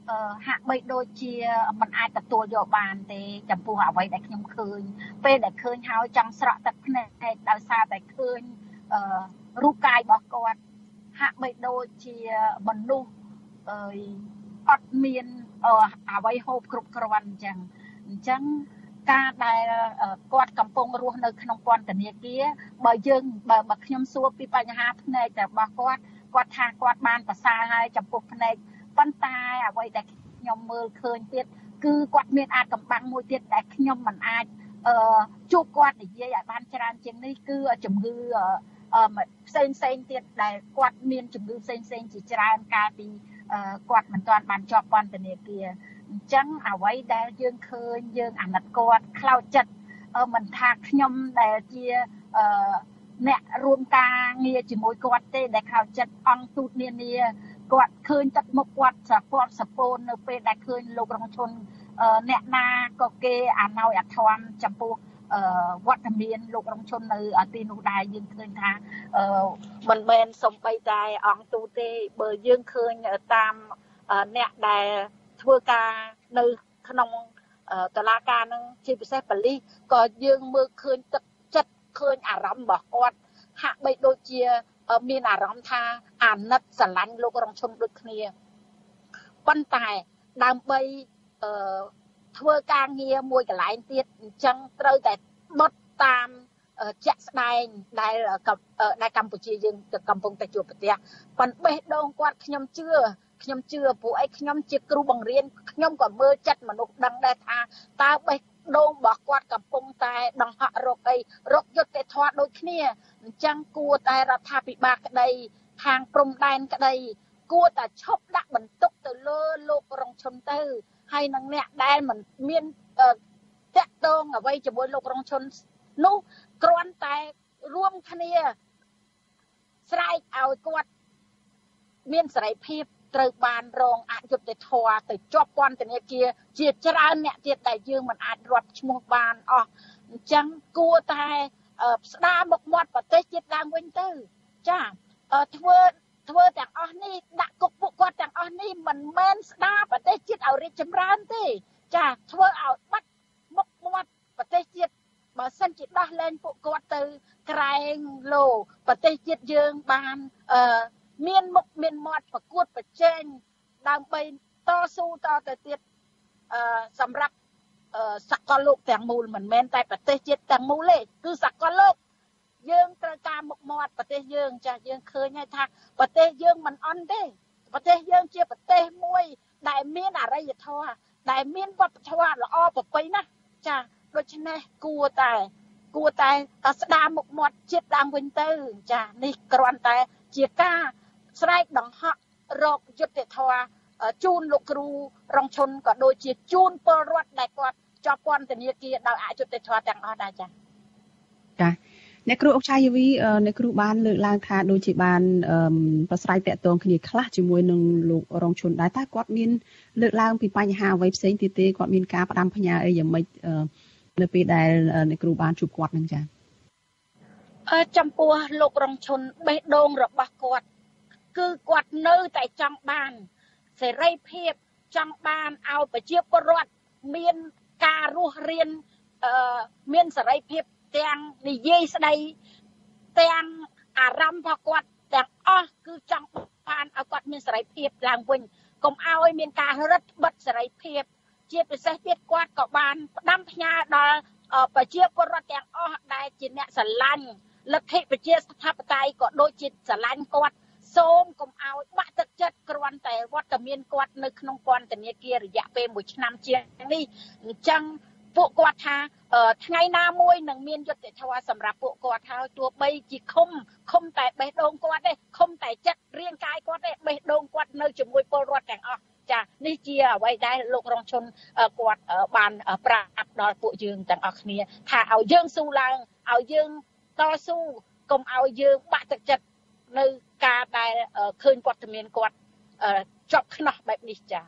ហាក់បីដូចជាមិនអាចទទួលយកបានទេចំពោះអ្វីដែលខ្ញុំឃើញពេលដែលឃើញហើយចង់ស្រក់ទឹកភ្នែកដោយសារតែឃើញរូបកាយរបស់គាត់ហាក់បីដូចជាមនុស្សអត់មានអ្វីហូបគ្រប់គ្រាន់អញ្ចឹងការដែលគាត់កំពុងរស់នៅក្នុងពន្ធនាគារបើខ្ញុំសួរពីបញ្ហាភ្នែករបស់គាត់ថាគាត់បានប្រសើរហើយចំពោះភ្នែកប៉ុន្តែអ្វីដែលខ្ញុំមើលឃើញទៀតគឺគាត់មានអាចកំបាំងមួយទៀតដែលខ្ញុំមិនអាចជួបគាត់និយាយឲ្យបានច្រើនជាងនេះគឺជំងឺផ្សេងទៀតដែលគាត់មានជំងឺផ្សេងជាច្រើនកាលពីគាត់មិនទាន់បានជាប់ពន្ធនាគារអញ្ចឹងអ្វីដែលយើងឃើញយើងអាណិតគាត់ខ្លោចចិត្តមិនថាខ្ញុំដែលជាអ្នករួមការងារជាមួយគាត់ទេដែលខ្លោចចិត្តអង្គទូតនានាគាត់ឃើញទឹកមុខគាត់សពូននៅពេលដែលឃើញលោករងឈុនអ្នកណាក៏គេអាណោយអាធម្មចំពោះវត្តមានលោករងឈុននៅទីនោះដែរយើងឃើញថាមិនមែនសំបីតែអង្គទូតទេបើយើងឃើញតាមអ្នកដែលធ្វើការនៅក្នុងតុលាការនឹងជាពិសេសប៉ូលីសក៏យើងមើលឃើញទឹកចិត្តឃើញអារម្មណ៍របស់គាត់ហាក់បីដូចជាមានអារម្មណ៍ថាអាណិតស្រឡាញ់លោករងឈុនដូចគ្នាប៉ុន្តែដើម្បីធ្វើការងារមួយកន្លែងទៀតអញ្ចឹងត្រូវតែបត់តាមជាក់ស្ដែងដែលកម្ពុជាយើងកំពុងតែជួបប្រទះប៉ុន្តែបេះដូងគាត់ខ្ញុំជឿពួកឯងខ្ញុំជាគ្រូបង្រៀនខ្ញុំក៏មើលចិត្តមនុស្សដឹងដែរថាតើបេះដូងរបស់គាត់កំពុងតែដង្ហក់រកយុត្តិធម៌ដូចគ្នាអញ្ចឹងគួរតែរដ្ឋាភិបាលក្តីខាងព្រំដែនក្តីគួរតែឈប់ដាក់បន្ទុកទៅលើលោករងឈុនទៅហើយនឹងអ្នកដែលមិនមានតាក់ទងអ្វីជាមួយលោករងឈុននោះគ្រាន់តែរួមគ្នាស្រែកឲ្យគាត់មានសេរីភាពត្រូវបានរងអយុត្តិធម៌ទៅជាប់ពន្ធនាគារជាច្រើនអ្នកទៀតដែលយើងមិនអាចរាប់ឈ្មោះបានអស់អញ្ចឹងគួរតែស្ដារមុខមាត់ប្រទេសជាតិឡើងវិញទៅចាធ្វើទាំងអស់នេះដាក់គុកពួកគាត់ទាំងអស់នេះមិនមែនស្ដារប្រទេសជាតិឲ្យរីកចម្រើនទេចាធ្វើឲ្យបាត់មុខមាត់ប្រទេសជាតិបើសិនជាដោះលែងពួកគាត់ទៅក្រែងលោប្រទេសជាតិយើងបានមានមុខមានមាត់ប្រកួតប្រជែងដើម្បីតស៊ូតទៅទៀតសម្រាប់សកលលោកទាំងមូលមិនមែនតែប្រទេសជាតិទាំងមូលទេគឺសកលលោកយើងត្រូវការមុខមាត់ប្រទេសយើងចាស់យើងឃើញហើយថាប្រទេសយើងមិនអន់ទេប្រទេសយើងជាប្រទេសមួយដែលមានអរិយធម៌ដែលមានវប្បធម៌ល្អប្រពៃណាស់ចាដូច្នេះគួរតែស្ដារមុខមាត់ជាតិឡើងវិញទៅចានេះគ្រាន់តែជាការស្រែកដង្ហក់រកយុត្តិធម៌ជូនលោកគ្រូរងឈុនក៏ដូចជាជូនពលរដ្ឋដែលគាត់ជាប់ពន្ធនាគារដោយអយុត្តិធម៌ទាំងអស់ដែរចាអ្នកគ្រូអុកឆាយាវីអ្នកគ្រូបានលើកឡើងថាដូចជាបានប្រស្រ័យតាក់ទងគ្នាខ្លះជាមួយនឹងលោករងឈុនដែរតែគាត់មានលើកឡើងពីបញ្ហាអ្វីផ្សេងទៀតទេគាត់មានការផ្ដាំផ្ញើអីយ៉ាងម៉េចនៅពេលដែលអ្នកគ្រូបានជួបគាត់នឹងចាចំពោះលោករងឈុនបេះដូងរបស់គាត់គឺគាត់នៅតែចង់បានសេរីភាពចង់បានឲ្យប្រជាពលរដ្ឋមានការរស់រានមានសេរីភាពទាំងនិយាយស្ដីទាំងអារម្មណ៍របស់គាត់ទាំងអស់គឺចង់បានឲ្យគាត់មានសេរីភាពឡើងវិញកុំឲ្យមានការរឹតបន្តឹងសេរីភាពជាពិសេសទៀតគាត់ក៏បានផ្ដាំផ្ញើដល់ប្រជាពលរដ្ឋទាំងអស់ដែលជាអ្នកស្រឡាញ់លទ្ធិប្រជាធិបតេយ្យក៏ដូចជាស្រឡាញ់គាត់សូមកុំឲ្យបាក់ទឹកចិត្តគ្រាន់តែវត្តមានគាត់នៅក្នុងពន្ធនាគាររយៈពេល1ឆ្នាំជាងនេះអញ្ចឹងពួកគាត់ថាថ្ងៃណាមួយនឹងមានយុត្តិធម៌សម្រាប់ពួកគាត់ហើយទោះបីជាឃុំតែបេះដូងគាត់ទេឃុំតែចិត្តរាងកាយគាត់ទេបេះដូងគាត់នៅជាមួយពលរដ្ឋទាំងអស់ចានេះជាអ្វីដែលលោករងឈុនគាត់បានប្រាប់ដល់ពួកយើងទាំងអស់គ្នាថាឲ្យយើងស៊ូឡើងឲ្យយើងតស៊ូកុំឲ្យយើងបាក់ទឹកចិត្តនៅការដែលឃើញវត្តមានគាត់ជាប់ខ្នោះបែបនេះចា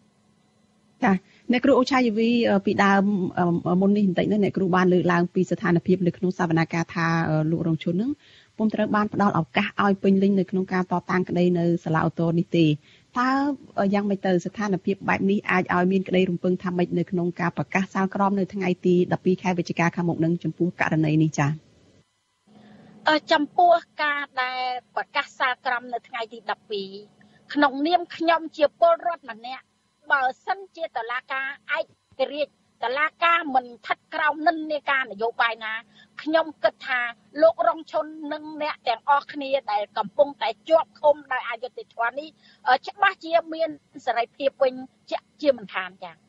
អ្នកគ្រូអូឆាយាវីពីដើមមុននេះបន្តិចនេះអ្នកគ្រូបានលើកឡើងពីស្ថានភាពនៅក្នុងសវនកម្មថាលោករងឈុននឹងពុំត្រូវបានផ្ដល់ឱកាសឲ្យពេញលេញនៅក្នុងការតតាំងក្តីនៅសាលាឧទ្ធរនេះទេតើយ៉ាងម៉េចទៅស្ថានភាពបែបនេះអាចឲ្យមានក្តីរំពឹងថាម៉េចនៅក្នុងការប្រកាសសាលក្រមនៅថ្ងៃទី12ខែវិច្ឆិកាខាងមុខនឹងចំពោះករណីនេះចា៎ចំពោះការដែលប្រកាសសាលក្រមនៅថ្ងៃទី12ក្នុងនាមខ្ញុំជាពលរដ្ឋម្នាក់បើសិនជាតុលាការឯករាជ្យតុលាការមិនស្ថិតក្រោមនិន្នាការនយោបាយណាខ្ញុំគិតថាលោករងឈុននិងអ្នកទាំងអស់គ្នាដែលកំពុងតែជាប់ឃុំដោយអយុត្តិធម៌នេះច្បាស់ជាមានសេរីភាពវិញជាមិនខានចា៎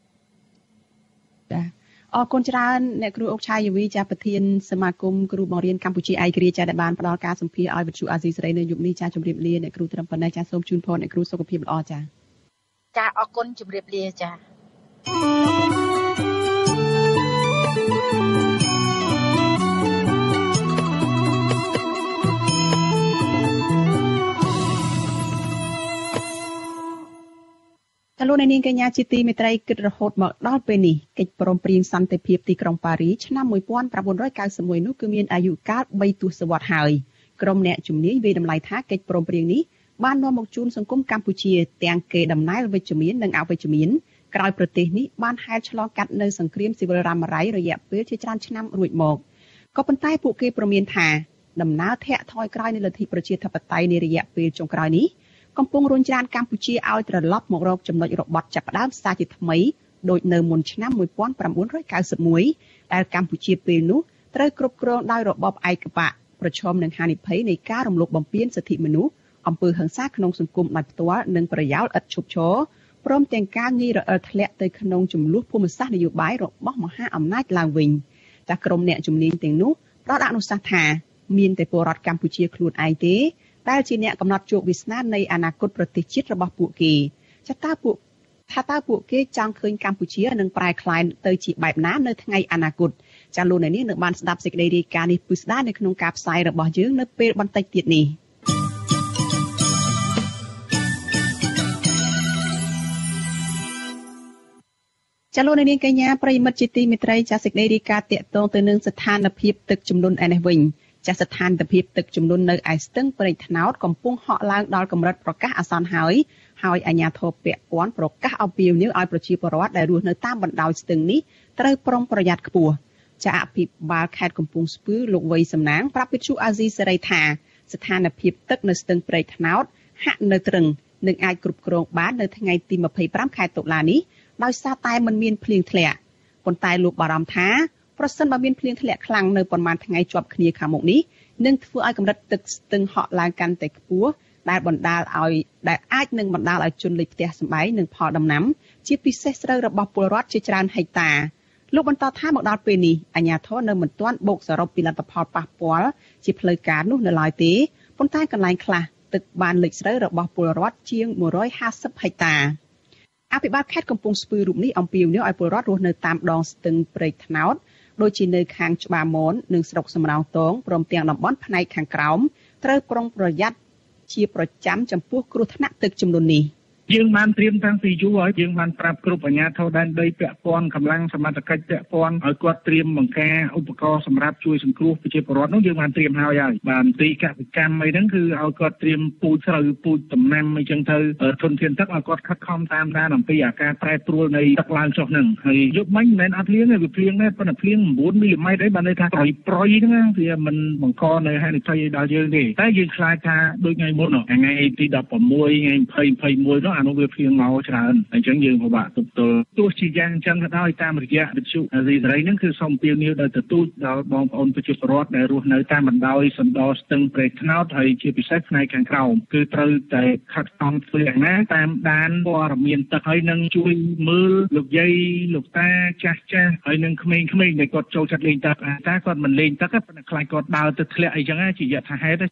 អរគុណច្រើនអ្នកគ្រូអុកឆាយវីចាប្រធានសមាគមគ្រូបង្រៀនកម្ពុជាឯករាជ្យចាដែលបានផ្ដល់ការសម្ភាសឲ្យវិទ្យុអាស៊ីសេរីនៅយុគនេះចាជម្រាបលាអ្នកគ្រូត្រឹមប៉ុណ្ណេះចាសូមជូនពរអ្នកគ្រូសុខភាពល្អចាអរគុណជម្រាបលាចាលោកនាងកញ្ញាជាទីមេត្រីគិតរហូតមកដល់ពេលនេះកិច្ចព្រមព្រៀងសន្តិភាពទីក្រុងប៉ារីឆ្នាំ1991នោះគឺមានអាយុកាល3ទសវត្សរ៍ហើយក្រុមអ្នកជំនាញវិតម្លៃថាកិច្ចព្រមព្រៀងនេះបាននាំមកជូនសង្គមកម្ពុជាទាំងកេរដំណែលវិជ្ជមាននិងអវិជ្ជមានក្រោយប្រទេសនេះបានហែលឆ្លងកាត់នៅសង្គ្រាមស៊ីវិលរ៉ាំរ៉ៃរយៈពេលជាច្រើនឆ្នាំរួចមកក៏ប៉ុន្តែពួកគេព្រមានថាដំណើរធាក់ថយក្រោយនៃលទ្ធិប្រជាធិបតេយ្យនារយៈពេលចុងក្រោយនេះកំពុងរុញច្រានកម្ពុជាឲ្យត្រឡប់មករកចំណុចរបត់ចាប់ផ្ដើមសារជាថ្មីដូចនៅមុនឆ្នាំ1991ដែលកម្ពុជាពេលនោះត្រូវគ្រប់គ្រងដោយរបបឯកបកប្រឈមនឹងហានិភ័យនៃការរំលោភបំពានសិទ្ធិមនុស្សអំពើហិង្សាក្នុងសង្គមដោយផ្ទាល់និងប្រយោលឥតឈប់ឈរព្រមទាំងការងាយរអិលធ្លាក់ទៅក្នុងចំនួនភូមិសាស្ត្រនយោបាយរបស់មហាអំណាចឡើងវិញតែក្រុមអ្នកជំនាញទាំងនោះផ្ដល់អនុសាសន៍ថាមានតែពលរដ្ឋកម្ពុជាខ្លួនឯងទេដែលជាអ្នកកំណត់ជោគវាសនានៃអនាគតប្រទេសជាតិរបស់ពួកគេតើពួកគេចង់ឃើញកម្ពុជានឹងប្រែក្លាយទៅជាបែបណានៅថ្ងៃអនាគតចាលោកអ្នកនាងនឹងបានស្ដាប់សេចក្តីរាយការណ៍នេះពិស្ដារនៅក្នុងការផ្សាយរបស់យើងនៅពេលបន្តិចទៀតនេះចាលោកអ្នកនាងកញ្ញាប្រិយមិត្តជាទីមេត្រីចាសេចក្តីរាយការណ៍តាក់ទងទៅនឹងស្ថានភាពទឹកជំនន់ឯនេះវិញចាស្ថានភាពទឹកជំនន់នៅឯស្ទឹងព្រែកត្នោតកំពុងហក់ឡើងដល់កម្រិតប្រកាសអាសន្នហើយអាជ្ញាធរពាក់ព័ន្ធប្រកាសអំពាវនាវឲ្យប្រជាពលរដ្ឋដែលរស់នៅតាមបណ្ដោយស្ទឹងនេះត្រូវប្រុងប្រយ័ត្នខ្ពស់ចាអភិបាលខេត្តកំពង់ស្ពឺលោកវៃសំណាងប្រាប់វិទ្យុអាស៊ីសេរីថាស្ថានភាពទឹកនៅស្ទឹងព្រែកត្នោតហាក់នៅទ្រឹងនិងអាចគ្រប់គ្រងបាននៅថ្ងៃទី25ខែតុលានេះដោយសារតែមិនមានភ្លៀងធ្លាក់ប៉ុន្តែលោកបារម្ភថាប្រសិនបើមានភ្លៀងធ្លាក់ខ្លាំងនៅប្រមាណថ្ងៃជាប់គ្នាខាងមុខនេះនឹងធ្វើឲ្យកម្រិតទឹកស្ទឹងហក់ឡើងកាន់តែខ្ពស់ដែលអាចនឹងបណ្ដាលឲ្យជន់លិចផ្ទះសម្បែងនិងផលដំណាំជាពិសេសស្រូវរបស់ពលរដ្ឋជាច្រើនហិកតាលោកបន្តថាមកដល់ពេលនេះអាជ្ញាធរនៅមិនទាន់បូកសរុបពីលទ្ធផលប៉ះពាល់ជាផ្លូវការនោះនៅឡើយទេប៉ុន្តែកន្លែងខ្លះទឹកបានលិចស្រូវរបស់ពលរដ្ឋជាង150ហិកតាអភិបាលខេត្តកំពង់ស្ពឺរូបនេះអំពាវនាវឲ្យពលរដ្ឋរស់នៅតាមដងស្ទឹងព្រែកត្នោតដូចជានៅខាងច្បារមននិងស្រុកសំរោងទងព្រមទាំងតំបន់ផ្នែកខាងក្រោមត្រូវប្រុងប្រយ័ត្នជាប្រចាំចំពោះគ្រោះថ្នាក់ទឹកជំនន់នេះយើងបានត្រៀមតាំងពីយូរហើយយើងបានប្រាប់គ្រប់អាជ្ញាធរដែនដីពាក់ព័ន្ធកម្លាំងសមត្ថកិច្ចពាក់ព័ន្ធឲ្យគាត់ត្រៀមបង្ការឧបករណ៍សម្រាប់ជួយសង្គ្រោះប្រជាពលរដ្ឋនោះយើងបានត្រៀមហើយបានទីកសិកម្មអីហ្នឹងគឺឲ្យគាត់ត្រៀមពូជស្រូវពូជដំណាំអីចឹងទៅធនធានទឹកឲ្យគាត់ខិតខំតាមដានអំពីអាការប្រែប្រួលនៃទឹកឡើងចុះហ្នឹងហើយយប់មិញមិនមែនអត់ភ្លៀងទេវាភ្លៀងដែរប៉ុន្តែភ្លៀង9មីលីម៉ែត្រអីបានន័យថាប្រយហ្នឹងវាមិនបង្កនៅហានិភ័យឲ្យដល់យើងទេតែយើងខ្លាចថាដូចថ្ងៃមុនថ្ងៃទី16ថ្ងៃ20 21នោះអានោះវាភ្លៀងមកច្រើនអញ្ចឹងយើងពិបាកទប់ទល់ទោះជាយ៉ាងអញ្ចឹងក៏ដោយតាមរយៈវិទ្យុអាស៊ីសេរីហ្នឹងគឺសូមពៀវនាវដល់ទទូចដល់បងប្អូនប្រជាពលរដ្ឋដែលរស់នៅតាមបណ្ដោយសណ្ដោស្ទឹងព្រែកត្នោតហើយជាពិសេសផ្នែកខាងក្រោមគឺត្រូវតែខិតខំធ្វើយ៉ាងណាតាមដានព័ត៌មានទឹកហើយនឹងជួយមើលលោកយាយលោកតាចាស់ហើយនឹងក្មេងៗដែលគាត់ចូលចិត្តលេងទឹកតាគាត់មិនលេងទឹកប៉ុន្តែខ្លាចគាត់ដើរទៅធ្លាក់អីចឹងជាយថាហេតុ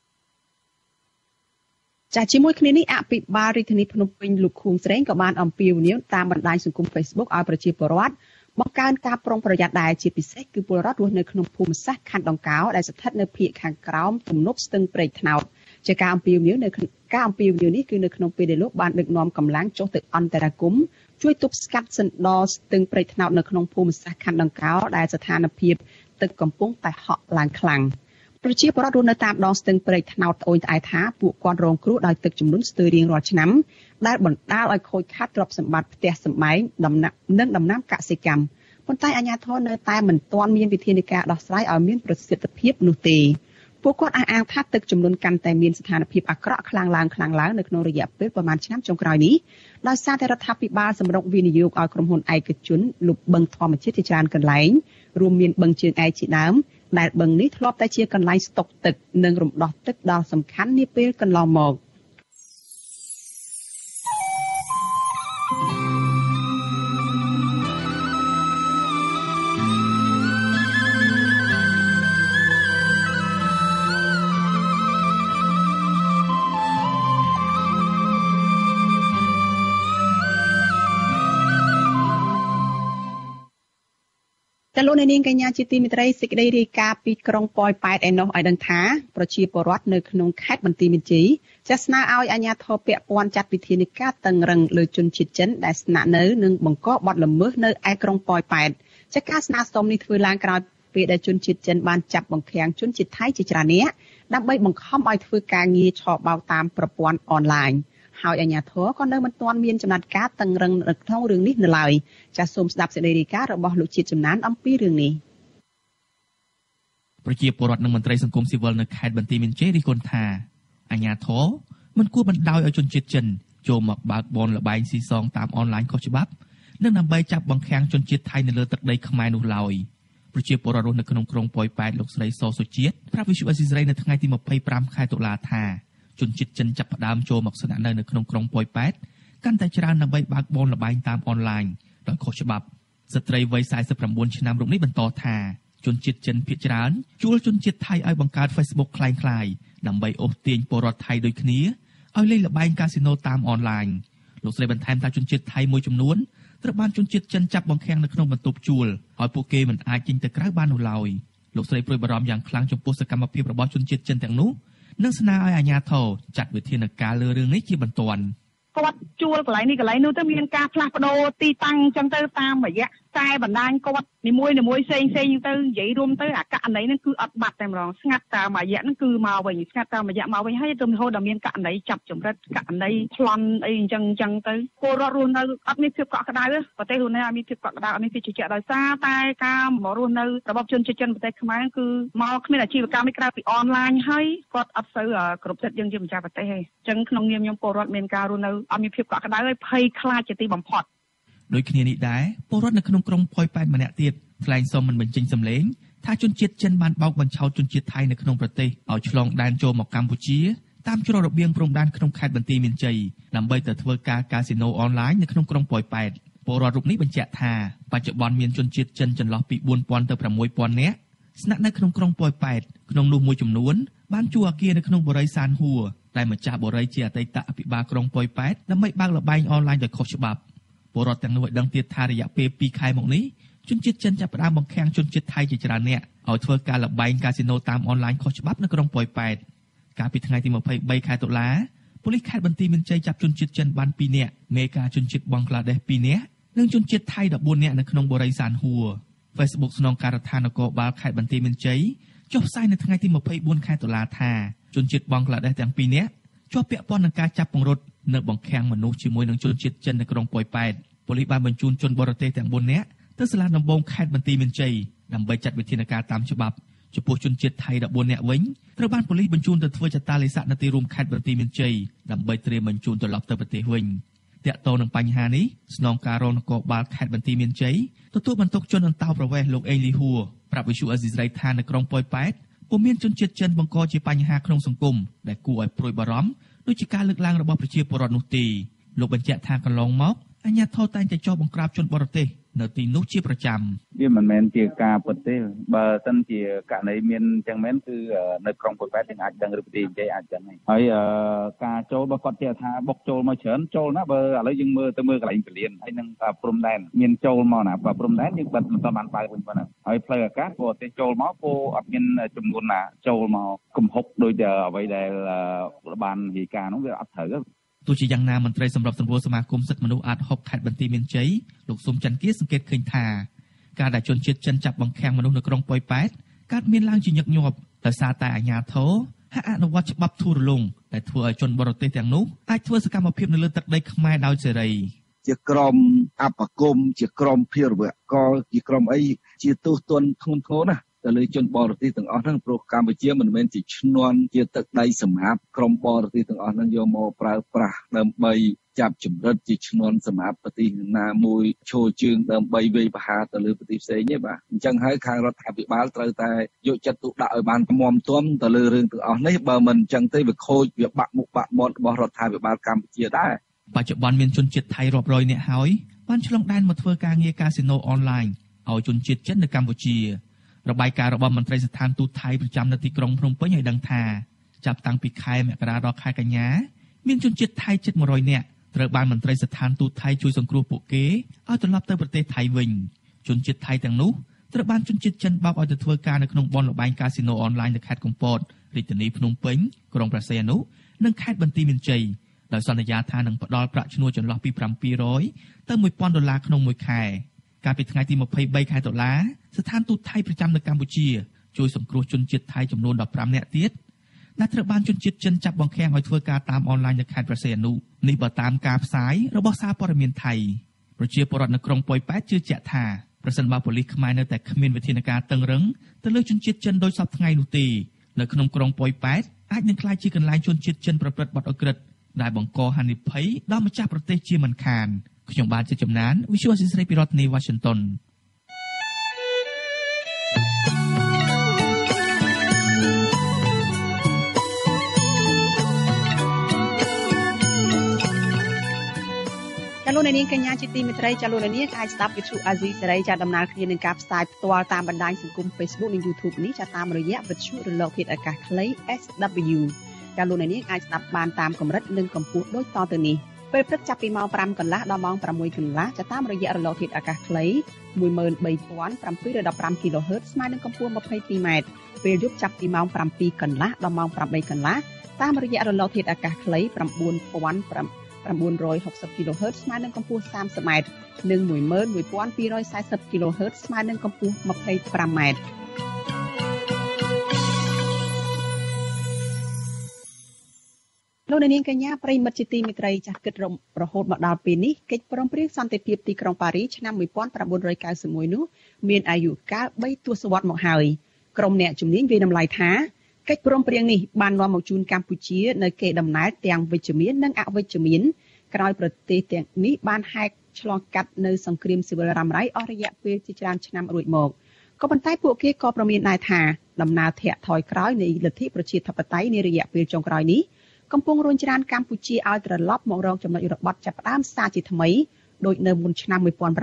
ចាជាមួយគ្នានេះអភិបាលរាជធានីភ្នំពេញលោកខួងស្រេងក៏បានអំពាវនាវតាមបណ្ដាញសង្គម Facebook ឲ្យប្រជាពលរដ្ឋបង្កើនការប្រុងប្រយ័ត្នដែរជាពិសេសគឺពលរដ្ឋរស់នៅក្នុងភូមិសាស្ត្រខណ្ឌដង្កោដែលស្ថិតនៅភាគខាងក្រោមទំនប់ស្ទឹងព្រែកត្នោតជាការអំពាវនាវនេះគឺនៅក្នុងពេលដែលលោកបានដឹកនាំកម្លាំងចុះទៅអន្តរាគមន៍ជួយទប់ស្កាត់សណ្ដោស្ទឹងព្រែកត្នោតនៅក្នុងភូមិសាស្ត្រខណ្ឌដង្កោដែលស្ថានភាពទឹកកំពុងតែហក់ឡើងខ្លាំងប្រជាពលរដ្ឋរស់នៅតាមដងស្ទឹងព្រែកត្នោតត្អូញត្អែថាពួកគាត់រងគ្រោះដោយទឹកជំនន់ស្ទើររៀងរាល់ឆ្នាំដែលបណ្ដាលឲ្យខូចខាតទ្រព្យសម្បត្តិផ្ទះសម្បែងដំណាំកសិកម្មប៉ុន្តែអាជ្ញាធរនៅតែមិនទាន់មានវិធានការដោះស្រាយឲ្យមានប្រសិទ្ធភាពនោះទេពួកគាត់អះអាងថាទឹកជំនន់កាន់តែមានស្ថានភាពអាក្រក់ខ្លាំងឡើងនៅក្នុងរយៈពេលប្រមាណឆ្នាំចុងក្រោយនេះដោយសារតែរដ្ឋាភិបាលសម្រុកវិនិយោគឲ្យក្រុមហ៊ុនឯកជនលុបបឹងធម្មជាតិជាច្រើនកន្លែងរួមមានបឹងជើងឯកជាដើមដែលបឹងនេះធ្លាប់តែជាកន្លែងស្តុកទឹកនិងរំដោះទឹកដ៏សំខាន់នាពេលកន្លងមកលោកនាងកញ្ញាជាទីមេត្រីសេចក្តីរាយការណ៍ពីក្រុងប៉ោយប៉ែតឯណោះឲ្យដឹងថាប្រជាពលរដ្ឋនៅក្នុងខេត្តបន្ទាយមានជ័យចាស់ស្នើឲ្យអាជ្ញាធរពាក់ព័ន្ធចាត់វិធានការតឹងរឹងលើជនជាតិចិនដែលស្នាក់នៅនិងបង្កបទល្មើសនៅឯក្រុងប៉ោយប៉ែតចាការស្នើសុំនេះធ្វើឡើងក្រោយពេលដែលជនជាតិចិនបានចាប់បង្ខាំងជនជាតិថៃជាច្រើននាក់ដើម្បីបង្ខំឲ្យធ្វើការងារឆបោកតាមប្រព័ន្ធអនឡាញហើយអាជ្ញាធរក៏នៅមិនទាន់មានចំណាត់ការតឹងរឹងនៅក្នុងរឿងនេះនៅឡើយចាសសូមស្ដាប់សេចក្តីរាយការណ៍របស់លោកជាតិចំណានអំពីរឿងនេះប្រជាពលរដ្ឋនិងមន្ត្រីសង្គមស៊ីវិលនៅខេត្តបន្ទាយមានជ័យរិះគន់ថាអាជ្ញាធរមិនគួរបណ្តោយឲ្យជនជាតិចិនចូលមកបើកបនលបែងស៊ីសងតាមអនឡាញខុសច្បាប់និងដើម្បីចាប់បង្ខាំងជនជាតិថៃនៅលើទឹកដីខ្មែរនោះឡើយប្រជាពលរដ្ឋនៅក្នុងក្រុងប៉ោយប៉ែតលោកស្រីសសុជាតិប្រាប់វិទ្យុអេស៊ីសរ៉ៃនៅថ្ងៃទី25ខែតុលាថាជនជាតិចិនចាប់ផ្ដើមចូលមកស្នាក់នៅក្នុងក្រុងប៉ោយប៉ែតកាន់តែច្រើនដើម្បីបើកបនលបែងតាមអនឡាញដោយខុសច្បាប់ស្ត្រីវ័យ49ឆ្នាំរូបនេះបន្តថាជនជាតិចិនភាគច្រើនជួលជនជាតិថៃឲ្យបង្កើត Facebook คล้ายៗដើម្បីអូសទាញពលរដ្ឋថៃដូចគ្នាឲ្យលេងល្បែងកាស៊ីណូតាមអនឡាញលោកស្រីបន្ថែមថាជនជាតិថៃមួយចំនួនត្រូវបានជនជាតិចិនចាប់បង្ខាំងនៅក្នុងបន្ទប់ជួលឲ្យពួកគេមិនអាចចេញទៅក្រៅបាននោះឡើយលោកស្រីព្រួយបារម្ភយ៉ាងខ្លាំងចំពោះសកម្មភាពរបស់ជនជាតិចិនទាំងនោះនិងស្នើឲ្យអាជ្ញាធរចាត់វិធានការលើរឿងនេះជាបន្ទាន់គាត់ជួលកន្លែងនេះកន្លែងនោះទៅមានការផ្លាស់ប្ដូរទីតាំងអញ្ចឹងទៅតាមរយៈខ្សែបណ្ដាញគាត់នីមួយផ្សេងទៅនិយាយរួមទៅអាករណីហ្នឹងគឺអត់បាត់តែម្ដងស្ងាត់តាមរយៈហ្នឹងគឺមកវិញស្ងាត់តាមរយៈមកវិញហើយទៅរហូតដល់មានករណីចាប់ចម្រិតករណីប្លន់អីអញ្ចឹងទៅពលរដ្ឋរស់នៅអត់មានភាពកក់ក្ដៅប្រទេសរស់នៅអត់មានភាពកក់ក្ដៅអត់មានភាពជឿជាក់ដោយសារតែការមករស់នៅរបស់ជនជាតិចិនប្រទេសខ្មែរគឺមកគ្មានអាជីវកម្មនេះក្រៅពីអនឡាញហើយគាត់អត់សូវគ្រប់សិទ្ធិយើងជាម្ចាស់ប្រទេសទេអញ្ចឹងក្នុងនាមខ្ញុំពលរដ្ឋមានការរស់នៅអត់មានភាពកក់ក្ដៅហើយភ័យខ្លាចជាទីបំផុតដូចគ្នានេះដែរពលរដ្ឋនៅក្នុងក្រុងប៉ោយប៉ែតម្នាក់ទៀតថ្លែងសុំមិនបញ្ចេញសម្លេងថាជនជាតិចិនបានបោកបញ្ឆោតជនជាតិថៃនៅក្នុងប្រទេសឲ្យឆ្លងដែនចូលមកកម្ពុជាតាមច្រករបៀងព្រំដែនក្នុងខេត្តបន្ទាយមានជ័យដើម្បីទៅធ្វើការកាស៊ីណូអនឡាញនៅក្នុងក្រុងប៉ោយប៉ែតពលរដ្ឋរូបនេះបញ្ជាក់ថាបច្ចុប្បន្នមានជនជាតិចិនចន្លោះពី 4,000 ទៅ 6,000 នាក់ស្នាក់នៅក្នុងក្រុងប៉ោយប៉ែតក្នុងនោះមួយចំនួនបានជួលអគារនៅក្នុងបរិយាសានហួរតែម្ចាស់បរិយាជាអតីតអភិបាលក្រុងប៉ោយប៉ែតដើម្បីបើកល្បែងអនឡាញដោយខុសច្បាប់ពលរដ្ឋទាំងនោះឲ្យដឹងទៀតថារយៈពេល2ខែមកនេះជនជាតិចិនចាប់ផ្ដើមបង្ខាំងជនជាតិថៃជាច្រើនអ្នកឲ្យធ្វើការល្បែងកាស៊ីណូតាមអនឡាញខុសច្បាប់នៅក្រុងប៉ោយប៉ែតកាលពីថ្ងៃទី23ខែតុលាប៉ូលីសខេត្តបន្ទាយមានជ័យចាប់ជនជាតិចិនបាន2នាក់មេការជនជាតិបង់ក្លាដេស2នាក់និងជនជាតិថៃ14នាក់នៅក្នុងបរិយាសានហួរ Facebook ស្នងការដ្ឋាននគរបាលខេត្តបន្ទាយមានជ័យចុះផ្សាយនៅថ្ងៃទី24ខែតុលាថាជនជាតិបង់ក្លាដេសទាំង2នាក់ជាប់ពាក់ព័ន្ធនឹងការចាប់ពង្រត់និងបង្ខាំងមនុស្សជាមួយនឹងជនជាតិចិននៅក្រុងប៉ោយប៉ែតប៉ូលីសបានបញ្ជូនជនបរទេសទាំង4នាក់ទៅសាលាដំបងខេត្តបន្ទាយមានជ័យដើម្បីចាត់វិធានការតាមច្បាប់ចំពោះជនជាតិថៃ14នាក់វិញត្រូវបានប៉ូលីសបញ្ជូនទៅធ្វើចតាឡេស័កនៅទីរួមខេត្តបន្ទាយមានជ័យដើម្បីត្រៀមបញ្ជូនត្រឡប់ទៅប្រទេសវិញតាក់ទងនឹងបញ្ហានេះស្នងការរងនគរបាលខេត្តបន្ទាយមានជ័យទទួលបន្ទុកជនអន្តោប្រវេសន៍លោកអេងលីហួរប្រាប់វិទ្យុអេស៊ីសរ៉ៃថានៅក្រុងប៉ោយប៉ែតពុំមានជនជាតិចិនបង្កជាបញ្ហាក្នុងសង្គមដែលគួរឲ្យព្រួយបារម្ភដូចជាការលើកឡើងរបស់ប្រជាពលរដ្ឋនោះទេលោកបញ្ជាក់ថាកន្លងមកអាជ្ញាធរតែងតែចោទបង្ក្រាបជនបរទេសនៅទីនោះជាប្រចាំវាមិនមែនជាការពិតទេបើសិនជាករណីមានអញ្ចឹងមែនគឺនៅក្រុងប៉ោយប៉ែតយើងអាចដឹងឬប្រទេសជ័យអាចដឹងហើយការចូលរបស់គាត់ជាថាបុកចូលមកច្រើនចូលណាបើឥឡូវយើងមើលកន្លែងពលានហើយនឹងព្រំដែនមានចូលមកណាព្រំដែនយើងបិទមិនទាន់បានបើកវិញប៉ុណ្ណាហើយផ្លូវអាកាសបរទេសចូលមកគោអត់មានចំនួនណាចូលមកកំហុកដោយអ្វីដែលបានរាយការណ៍នោះវាអត់ត្រូវទោះជាយ៉ាងណាមន្ត្រីសម្របសម្រួលសមាគមសិទ្ធិមនុស្សអាត6ខេត្តបន្ទាយមានជ័យលោកស៊ុំច័ន្ទគាសង្កេតឃើញថាការដែលជនជាតិចិនចាប់បង្ខាំងមនុស្សនៅក្រុងប៉ោយប៉ែតកើតមានឡើងជាញឹកញាប់ដោយសារតែអាជ្ញាធរហាក់អនុវត្តច្បាប់ធូររលុងដែលធ្វើឲ្យជនបរទេសទាំងនោះអាចធ្វើសកម្មភាពនៅលើទឹកដីខ្មែរដោយសេរីជាក្រុមអបគមជាក្រុមភារវករជាក្រុមអីជាទោសទណ្ឌធ្ងន់ធ្ងរណាស់ទៅលើជនបរទេសទាំងអស់ហ្នឹងព្រោះកម្ពុជាមិនមែនជាឈ្នន់ជាទឹកដីសម្រាប់ក្រុមបរទេសទាំងអស់ហ្នឹងយកមកប្រើប្រាស់ដើម្បីចាប់ចម្រិតជាឈ្នន់សម្រាប់ប្រទេសណាមួយឈរជើងដើម្បីវាយប្រហារទៅលើប្រទេសផ្សេងទេបាទអញ្ចឹងហើយខាងរដ្ឋាភិបាលត្រូវតែយកចិត្តទុកដាក់ឲ្យបានមាំទាំទៅលើរឿងទាំងអស់នេះបើមិនអញ្ចឹងទេវាខូចវាបាក់មុខបាក់មាត់របស់រដ្ឋាភិបាលកម្ពុជាដែរបច្ចុប្បន្នមានជនជាតិថៃរាប់រយនាក់ហើយបានឆ្លងដែនមកធ្វើការងារកាស៊ីណូអនឡាញឲ្យជនជាតិចិននៅកម្ពុជារបាយការណ៍របស់មន្ត្រីស្ថានទូតថៃប្រចាំនៅទីក្រុងភ្នំពេញឲ្យដឹងថាចាប់តាំងពីខែមករាដល់ខែកញ្ញាមានជនជាតិថៃជិត100នាក់ត្រូវបានមន្ត្រីស្ថានទូតថៃជួយសង្គ្រោះពួកគេឲ្យត្រឡប់ទៅប្រទេសថៃវិញជនជាតិថៃទាំងនោះត្រូវបានជនជាតិចិនបោកឲ្យទៅធ្វើការនៅក្នុងបនលបែងកាស៊ីណូអនឡាញនៅខេត្តកំពតរាជធានីភ្នំពេញក្រុងព្រះសីហនុនិងខេត្តបន្ទាយមានជ័យដោយសន្យាថានឹងផ្ដល់ប្រាក់ឈ្នួលចន្លោះពី$700ទៅ$1,000ក្នុងមួយខែកាលពីថ្ងៃទី23ខែតុលាស្ថានទូតថៃប្រចាំនៅកម្ពុជាជួយសង្គ្រោះជនជាតិថៃចំនួន15នាក់ទៀតដែលត្រូវបានជនជាតិចិនចាប់បង្ខាំងឲ្យធ្វើការតាមអនឡាញនៅខេត្តព្រះសីហនុនេះបើតាមការផ្សាយរបស់សារព័ត៌មានថៃប្រជាពលរដ្ឋនៅក្រុងប៉ោយប៉ែតជឿជាក់ថាប្រសិនបើប៉ូលីសខ្មែរនៅតែគ្មានវិធានការតឹងរឹងទៅលើជនជាតិចិនដោយសពថ្ងៃនោះទេនៅក្នុងក្រុងប៉ោយប៉ែតអាចនឹងក្លាយជាកន្លែងជនជាតិចិនប្រព្រឹត្តបទឧក្រិដ្ឋដែលបង្កហានិភ័យដល់ម្ចាស់ប្រទេសជាមិនខានខ្ញុំបាទជាចំណាន Visual Assisray ពីរដ្ឋធានី Washington លោកនាងកញ្ញាជាទីមេត្រីចាលោកនាងអាចស្ដាប់វិទ្យុអាស៊ីសេរីចាដំណើរគ្នានឹងការផ្សាយផ្ទាល់តាមបណ្ដាញសង្គម Facebook និង YouTube នេះចាតាមរយៈវិទ្យុរលកធាតុអាកាសខ្លី SW ចាលោកនាងអាចស្ដាប់បានតាមកម្រិតនិងកម្ពស់ដូចតទៅនេះពេលព្រឹកចាប់ពីម៉ោង 5 កន្លះដល់ម៉ោង 6 កន្លះចាតាមរយៈរលកធាតុអាកាសខ្លី 13715 kHz ស្មើនឹងកម្ពស់ 22m ពេលយប់ចាប់ពីម៉ោង 7 កន្លះដល់ម៉ោង 8 កន្លះតាមរយៈរលកធាតុអាកាសខ្លី 960 kHz ស្មើនឹងកម្ពស់ 30m និង 11240 kHz ស្មើនឹងកម្ពស់ 25m លោកនាងកញ្ញាប្រិមិត្តជាទីមេត្រីចាស់គិតរហូតមកដល់ពេលនេះកិច្ចព្រមព្រៀងសន្តិភាពទីក្រុងប៉ារីឆ្នាំ1991នោះមានអាយុកាល3ទសវត្សរ៍មកហើយក្រុមអ្នកជំនាញវិតម្លៃថាកិច្ចព្រមព្រៀងនេះបាននាំមកជូនកម្ពុជានៅកេរដំណែលទាំងវិជ្ជមាននិងអវិជ្ជមានក្រោយប្រទេសទាំងនេះបានហែកឆ្លងកាត់នៅសង្គ្រាមស៊ីវិលរ៉ាំរ៉ៃអស់រយៈពេលជាច្រើនឆ្នាំរួចមកក៏ប៉ុន្តែពួកគេក៏ប្រមានដែរថាដំណើរធាក់ថយក្រោយនៃលទ្ធិប្រជាធិបតេយ្យនារយៈពេលចុងក្រោយនេះកំពុងរុញច្រានកម្ពុជាឲ្យត្រឡប់មករកចំណុចរបត់ចាប់ផ្ដើមសារជាថ្មីដូចនៅមុនឆ្នាំ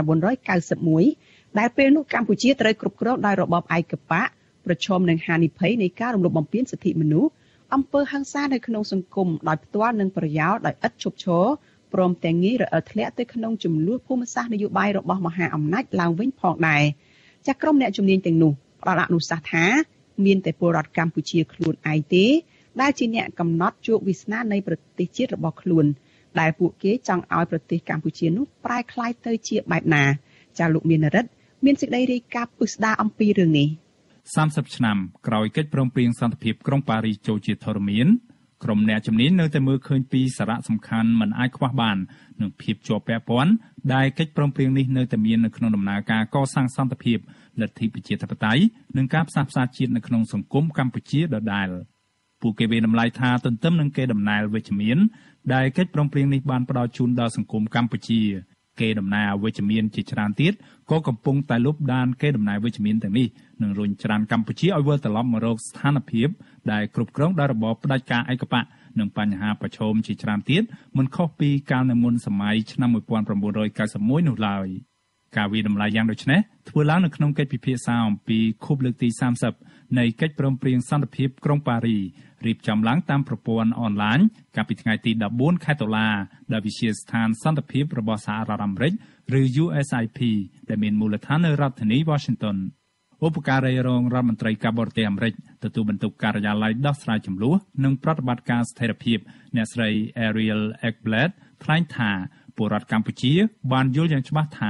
1991ដែលពេលនោះកម្ពុជាត្រូវគ្រប់គ្រងដោយរបបឯកបកប្រឈមនឹងហានិភ័យនៃការរំលោភបំពានសិទ្ធិមនុស្សអំពើហិង្សានៅក្នុងសង្គមដោយផ្ទាល់និងប្រយោលដោយឥតឈប់ឈរព្រមទាំងងាយរអិលធ្លាក់ទៅក្នុងចំនួនភូមិសាស្ត្រនយោបាយរបស់មហាអំណាចឡើងវិញផងដែរចាស់ក្រុមអ្នកជំនាញទាំងនោះផ្ដល់អនុសាសន៍ថាមានតែពលរដ្ឋកម្ពុជាខ្លួនឯងទេដែលជាអ្នកកំណត់ជោគវាសនានៃប្រទេសជាតិរបស់ខ្លួនដែលពួកគេចង់ឲ្យប្រទេសកម្ពុជានោះប្រែក្លាយទៅជាបែបណាចាលោកមានរិទ្ធមានសេចក្តីរាយការណ៍ពិស្ដារអំពីរឿងនេះ 30ឆ្នាំក្រោយកិច្ចព្រមព្រៀងសន្តិភាពក្រុងប៉ារីសចូលជាធរមានក្រុមអ្នកជំនាញនៅតែមើលឃើញពីសារៈសំខាន់មិនអាចខ្វះបាននឹងភាពជាប់ពាក់ព័ន្ធដែលកិច្ចព្រមព្រៀងនេះនៅតែមាននៅក្នុងដំណើរការកសាងសន្តិភាពលទ្ធិប្រជាធិបតេយ្យនិងការផ្សះផ្សាជាតិនៅក្នុងសង្គមកម្ពុជាដដែលពួកគេវាតម្លៃថាទន្ទឹមនឹងកេរដំណែលវិជ្ជមានដែលកិច្ចព្រមព្រៀងនេះបានផ្ដល់ជូនដល់សង្គមកម្ពុជាកេរដំណែលអវិជ្ជមានជាច្រើនទៀតក៏កំពុងតែលុបដានកេរដំណែលវិជ្ជមានទាំងនេះនឹងរុញច្រានកម្ពុជាឲ្យវិលត្រឡប់មករកស្ថានភាពដែលគ្រប់គ្រងដោយរបបផ្ដាច់ការឯកបកនិងបញ្ហាប្រឈមជាច្រើនទៀតមិនខុសពីកាលនៅមុនសម័យឆ្នាំ1991នោះឡើយការវិតម្លៃយ៉ាងដូចនេះធ្វើឡើងនៅក្នុងកិច្ចពិភាក្សាអំពីខួបលើកទី30នៃកិច្ចព្រមព្រៀងសន្តិភាពក្រុងប៉ារីរៀបចំឡើងតាមប្រព័ន្ធអនឡាញកាលពីថ្ងៃទី14ខែតុលាដោយវិទ្យាស្ថានសន្តិភាពរបស់សហរដ្ឋអាមេរិកឬ USIP ដែលមានមូលដ្ឋាននៅរដ្ឋធានី Washington ឧបការីរងរដ្ឋមន្ត្រីការបរទេសអាមេរិកទទួលបន្ទុកការិយាល័យដោះស្រាយជម្លោះនិងប្រតិបត្តិការស្ថិរភាពអ្នកស្រី Ariel Ekblad ថ្លែងថាពលរដ្ឋកម្ពុជាបានយល់យ៉ាងច្បាស់ថា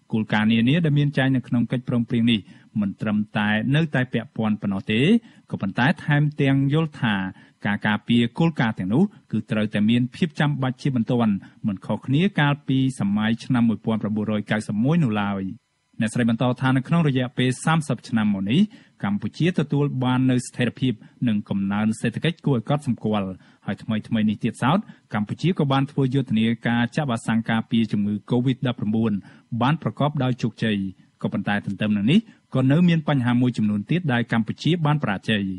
គោលការណ៍នានាដែលមានចែងនៅក្នុងកិច្ចព្រមព្រៀងនេះមិនត្រឹមតែនៅតែពាក់ព័ន្ធប៉ុណ្ណោះទេក៏ប៉ុន្តែថែមទាំងយល់ថាការការពារគោលការណ៍ទាំងនោះគឺត្រូវតែមានភាពចាំបាច់ជាបន្ទាន់មិនខុសគ្នាកាលពីសម័យឆ្នាំ1991នោះឡើយអ្នកស្រីបន្តថានៅក្នុងរយៈពេល30ឆ្នាំមកនេះកម្ពុជាទទួលបាននូវស្ថិរភាពនិងកំណើនសេដ្ឋកិច្ចគួរឲ្យកត់សម្គាល់ហើយថ្មីនេះទៀតសោតកម្ពុជាក៏បានធ្វើយុទ្ធនាការចាក់វ៉ាក់សាំងការពារជំងឺ COVID-19 បានប្រកបដោយជោគជ័យក៏ប៉ុន្តែទន្ទឹមនឹងនេះក៏នៅមានបញ្ហាមួយចំនួនទៀតដែលកម្ពុជាបានបរាជ័យ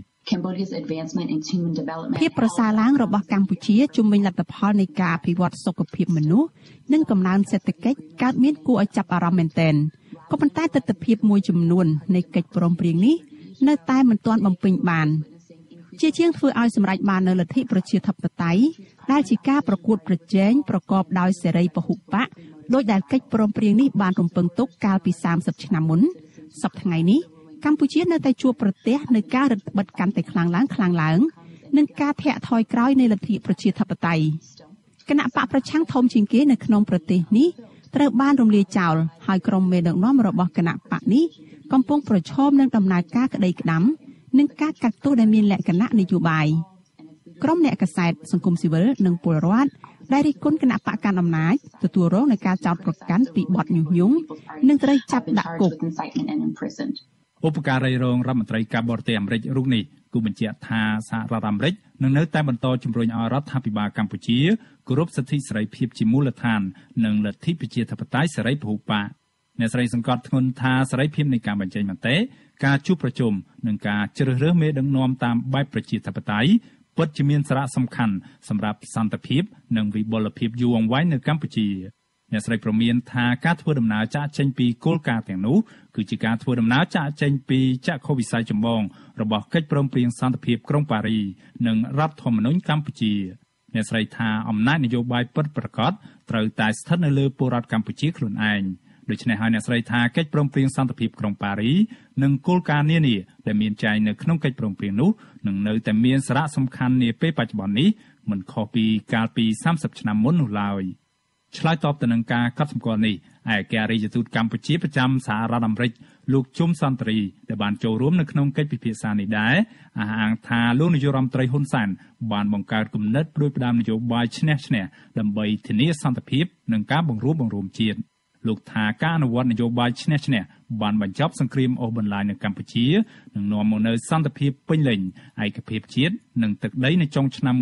ភាពប្រសើរឡើងរបស់កម្ពុជាជំវិញលទ្ធផលនៃការអភិវឌ្ឍសុខភាពមនុស្សនិងកំណើនសេដ្ឋកិច្ចកើតមានគួរឲ្យចាប់អារម្មណ៍មែនទែនក៏ប៉ុន្តែទស្សនវិជ្ជាមួយចំនួននៃកិច្ចព្រមព្រៀងនេះនៅតែមិនទាន់បំពេញបានជាជាងធ្វើឲ្យសម្រេចបាននូវលទ្ធិប្រជាធិបតេយ្យដែលជាការប្រកួតប្រជែងប្រកបដោយសេរីពហុបកដោយដែលកិច្ចព្រមព្រៀងនេះបានរំពឹងទុកកាលពី30ឆ្នាំមុនសប្តាហ៍ថ្ងៃនេះកម្ពុជានៅតែជួបប្រទះនឹងការរឹតបន្តឹងកាន់តែខ្លាំងឡើងនិងការធាក់ថយក្រោយនៃលទ្ធិប្រជាធិបតេយ្យគណៈបកប្រឆាំងធំជាងគេនៅក្នុងប្រទេសនេះត្រូវបានរំលាយចោលហើយក្រុមមេដឹកនាំរបស់គណៈបកនេះកំពុងប្រឈមនឹងដំណើរការក្តីក្តាំនិងការកាត់ទោសដែលមានលក្ខណៈនយោបាយក្រុមអ្នកកាសែតសង្គមស៊ីវិលនិងពលរដ្ឋដែលរិះគន់គណៈបកកណ្ដាលអំណាចទទួលរងនឹងការចោទប្រកាន់ពីបទញុះញង់និងត្រូវចាប់ដាក់គុកឧបការីរងរដ្ឋមន្ត្រីការបរទេសអាមេរិករូបនេះគូបញ្ជាក់ថាសហរដ្ឋអាមេរិកនឹងនៅតែបន្តជំរុញឲ្យរដ្ឋាភិបាលកម្ពុជាគោរពសិទ្ធិសេរីភាពជាមូលដ្ឋាននិងលទ្ធិប្រជាធិបតេយ្យសេរីពហុបកអ្នកស្រីសង្កត់ធ្ងន់ថាសេរីភាពនៃការបញ្ចេញមតិការជួបប្រជុំនិងការជ្រើសរើសមេដឹកនាំតាមបែបប្រជាធិបតេយ្យពិតជាមានសារៈសំខាន់សម្រាប់សន្តិភាពនិងវិបុលភាពយូរអង្វែងនៅកម្ពុជាអ្នកស្រីប្រមានថាការធ្វើដំណើរចាកចេញពីគោលការណ៍ទាំងនោះគឺជាការធ្វើដំណើរចាកចេញពីចក្ខុវិស័យចម្បងរបស់កិច្ចព្រមព្រៀងសន្តិភាពក្រុងប៉ារីនិងរដ្ឋធម្មនុញ្ញកម្ពុជាអ្នកស្រីថាអំណាចនយោបាយពិតប្រាកដត្រូវតែស្ថិតនៅលើពលរដ្ឋកម្ពុជាខ្លួនឯងដូច្នេះហើយអ្នកស្រីថាកិច្ចព្រមព្រៀងសន្តិភាពក្រុងប៉ារីនិងគោលការណ៍នានាដែលមានចែងនៅក្នុងកិច្ចព្រមព្រៀងនោះនឹងនៅតែមានសារៈសំខាន់នាពេលបច្ចុប្បន្ននេះមិនខុសពីកាលពី30ឆ្នាំមុននោះឡើយឆ្លើយតបទៅនឹងការកត់សម្គាល់នេះឯកអរិយទូតកម្ពុជាប្រចាំសហរដ្ឋអាមេរិកលោកជុំសន្តិរីដែលបានចូលរួមនៅក្នុងកិច្ចពិភាក្សានេះដែរអះអាងថាលោកនាយករដ្ឋមន្ត្រីហ៊ុនសែនបានបង្កើតគំនិតផ្ដួចផ្ដើមនយោបាយឈ្នះដើម្បីធានាសន្តិភាពនិងការបង្រួមជាតិលោកថាការអនុវត្តនយោបាយឈ្នះបានបញ្ចប់សង្គ្រាមអូសបន្លាយនៅកម្ពុជានិងនាំមកនូវសន្តិភាពពេញលេញឯកភាពជាតិនិងទឹកដីនៅចុងឆ្នាំ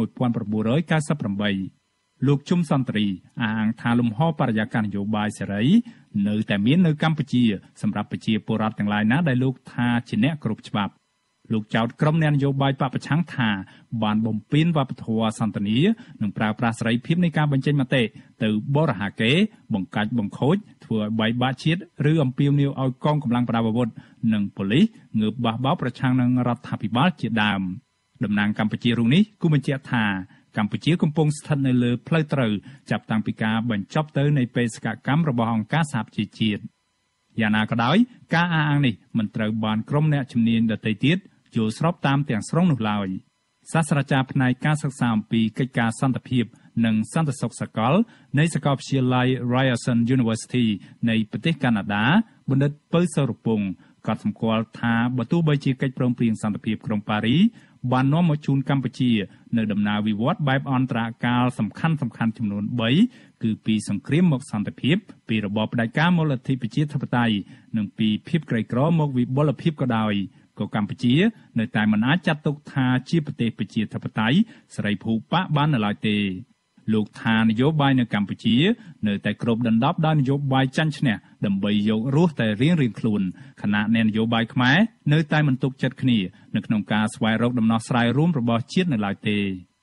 1998លោកជុំសន្តិរីអះអាងថាលំហបរិយាកាសនយោបាយសេរីនៅតែមាននៅកម្ពុជាសម្រាប់ប្រជាពលរដ្ឋទាំងឡាយណាដែលលោកថាជាអ្នកគ្រប់ច្បាប់លោកចោទក្រុមអ្នកនយោបាយបពប្រឆាំងថាបានបំពានវប្បធម៌សន្តិនិកនិងប្រើប្រាស់សេរីភាពនៃការបញ្ចេញមតិទៅបរិហាកេបង្កាច់បង្ខូចធ្វើឲ្យបែកបាក់ជាតិឬអំពាវនាវឲ្យកងកម្លាំងប្រដាប់អាវុធនិងប៉ូលីសងើបបះបោរប្រឆាំងនឹងរដ្ឋាភិបាលជាដើមតំណាងកម្ពុជារូបនេះគូបញ្ជាក់ថាកម្ពុជាកំពុងស្ថិតនៅលើផ្លូវត្រូវចាប់តាំងពីការបញ្ចប់ទៅនៃបេសកកម្មរបស់អង្គការសហប្រជាជាតិយ៉ាងណាក៏ដោយការអះអាងនេះមិនត្រូវបានក្រុមអ្នកជំនាញដទៃទៀតយល់ស្របតាមទាំងស្រុងនោះឡើយសាស្ត្រាចារ្យផ្នែកការសិក្សាអំពីកិច្ចការសន្តិភាពនិងសន្តិសុខសកលនៃសាកលវិទ្យាល័យ Ryerson University នៃប្រទេសកាណាដាបណ្ឌិតពៅសរពងក៏សម្គាល់ថាបើទោះបីជាកិច្ចព្រមព្រៀងសន្តិភាពក្រុងប៉ារីបាននាំមកជូនកម្ពុជានៅដំណើរវិវត្តបែបអន្តរកាលសំខាន់ចំនួន3គឺពីសង្គ្រាមមកសន្តិភាពពីរបបផ្ដាច់ការមកលទ្ធិប្រជាធិបតេយ្យនិងពីភាពក្រីក្រមកវិបុលភាពក៏ដោយក៏កម្ពុជានៅតែមិនអាចចាត់ទុកថាជាប្រទេសប្រជាធិបតេយ្យសេរីពហុបកបាននៅឡើយទេលោកថានយោបាយនៅកម្ពុជានៅតែគ្របដណ្ដប់ដោយនយោបាយចាញ់ឈ្នះដើម្បីយករស់តែរៀងខ្លួនខណៈអ្នកនយោបាយខ្មែរនៅតែមិនទុកចិត្តគ្នានៅក្នុងការស្វែងរកដំណោះស្រាយរួមរបស់ជាតិនៅឡើយទេ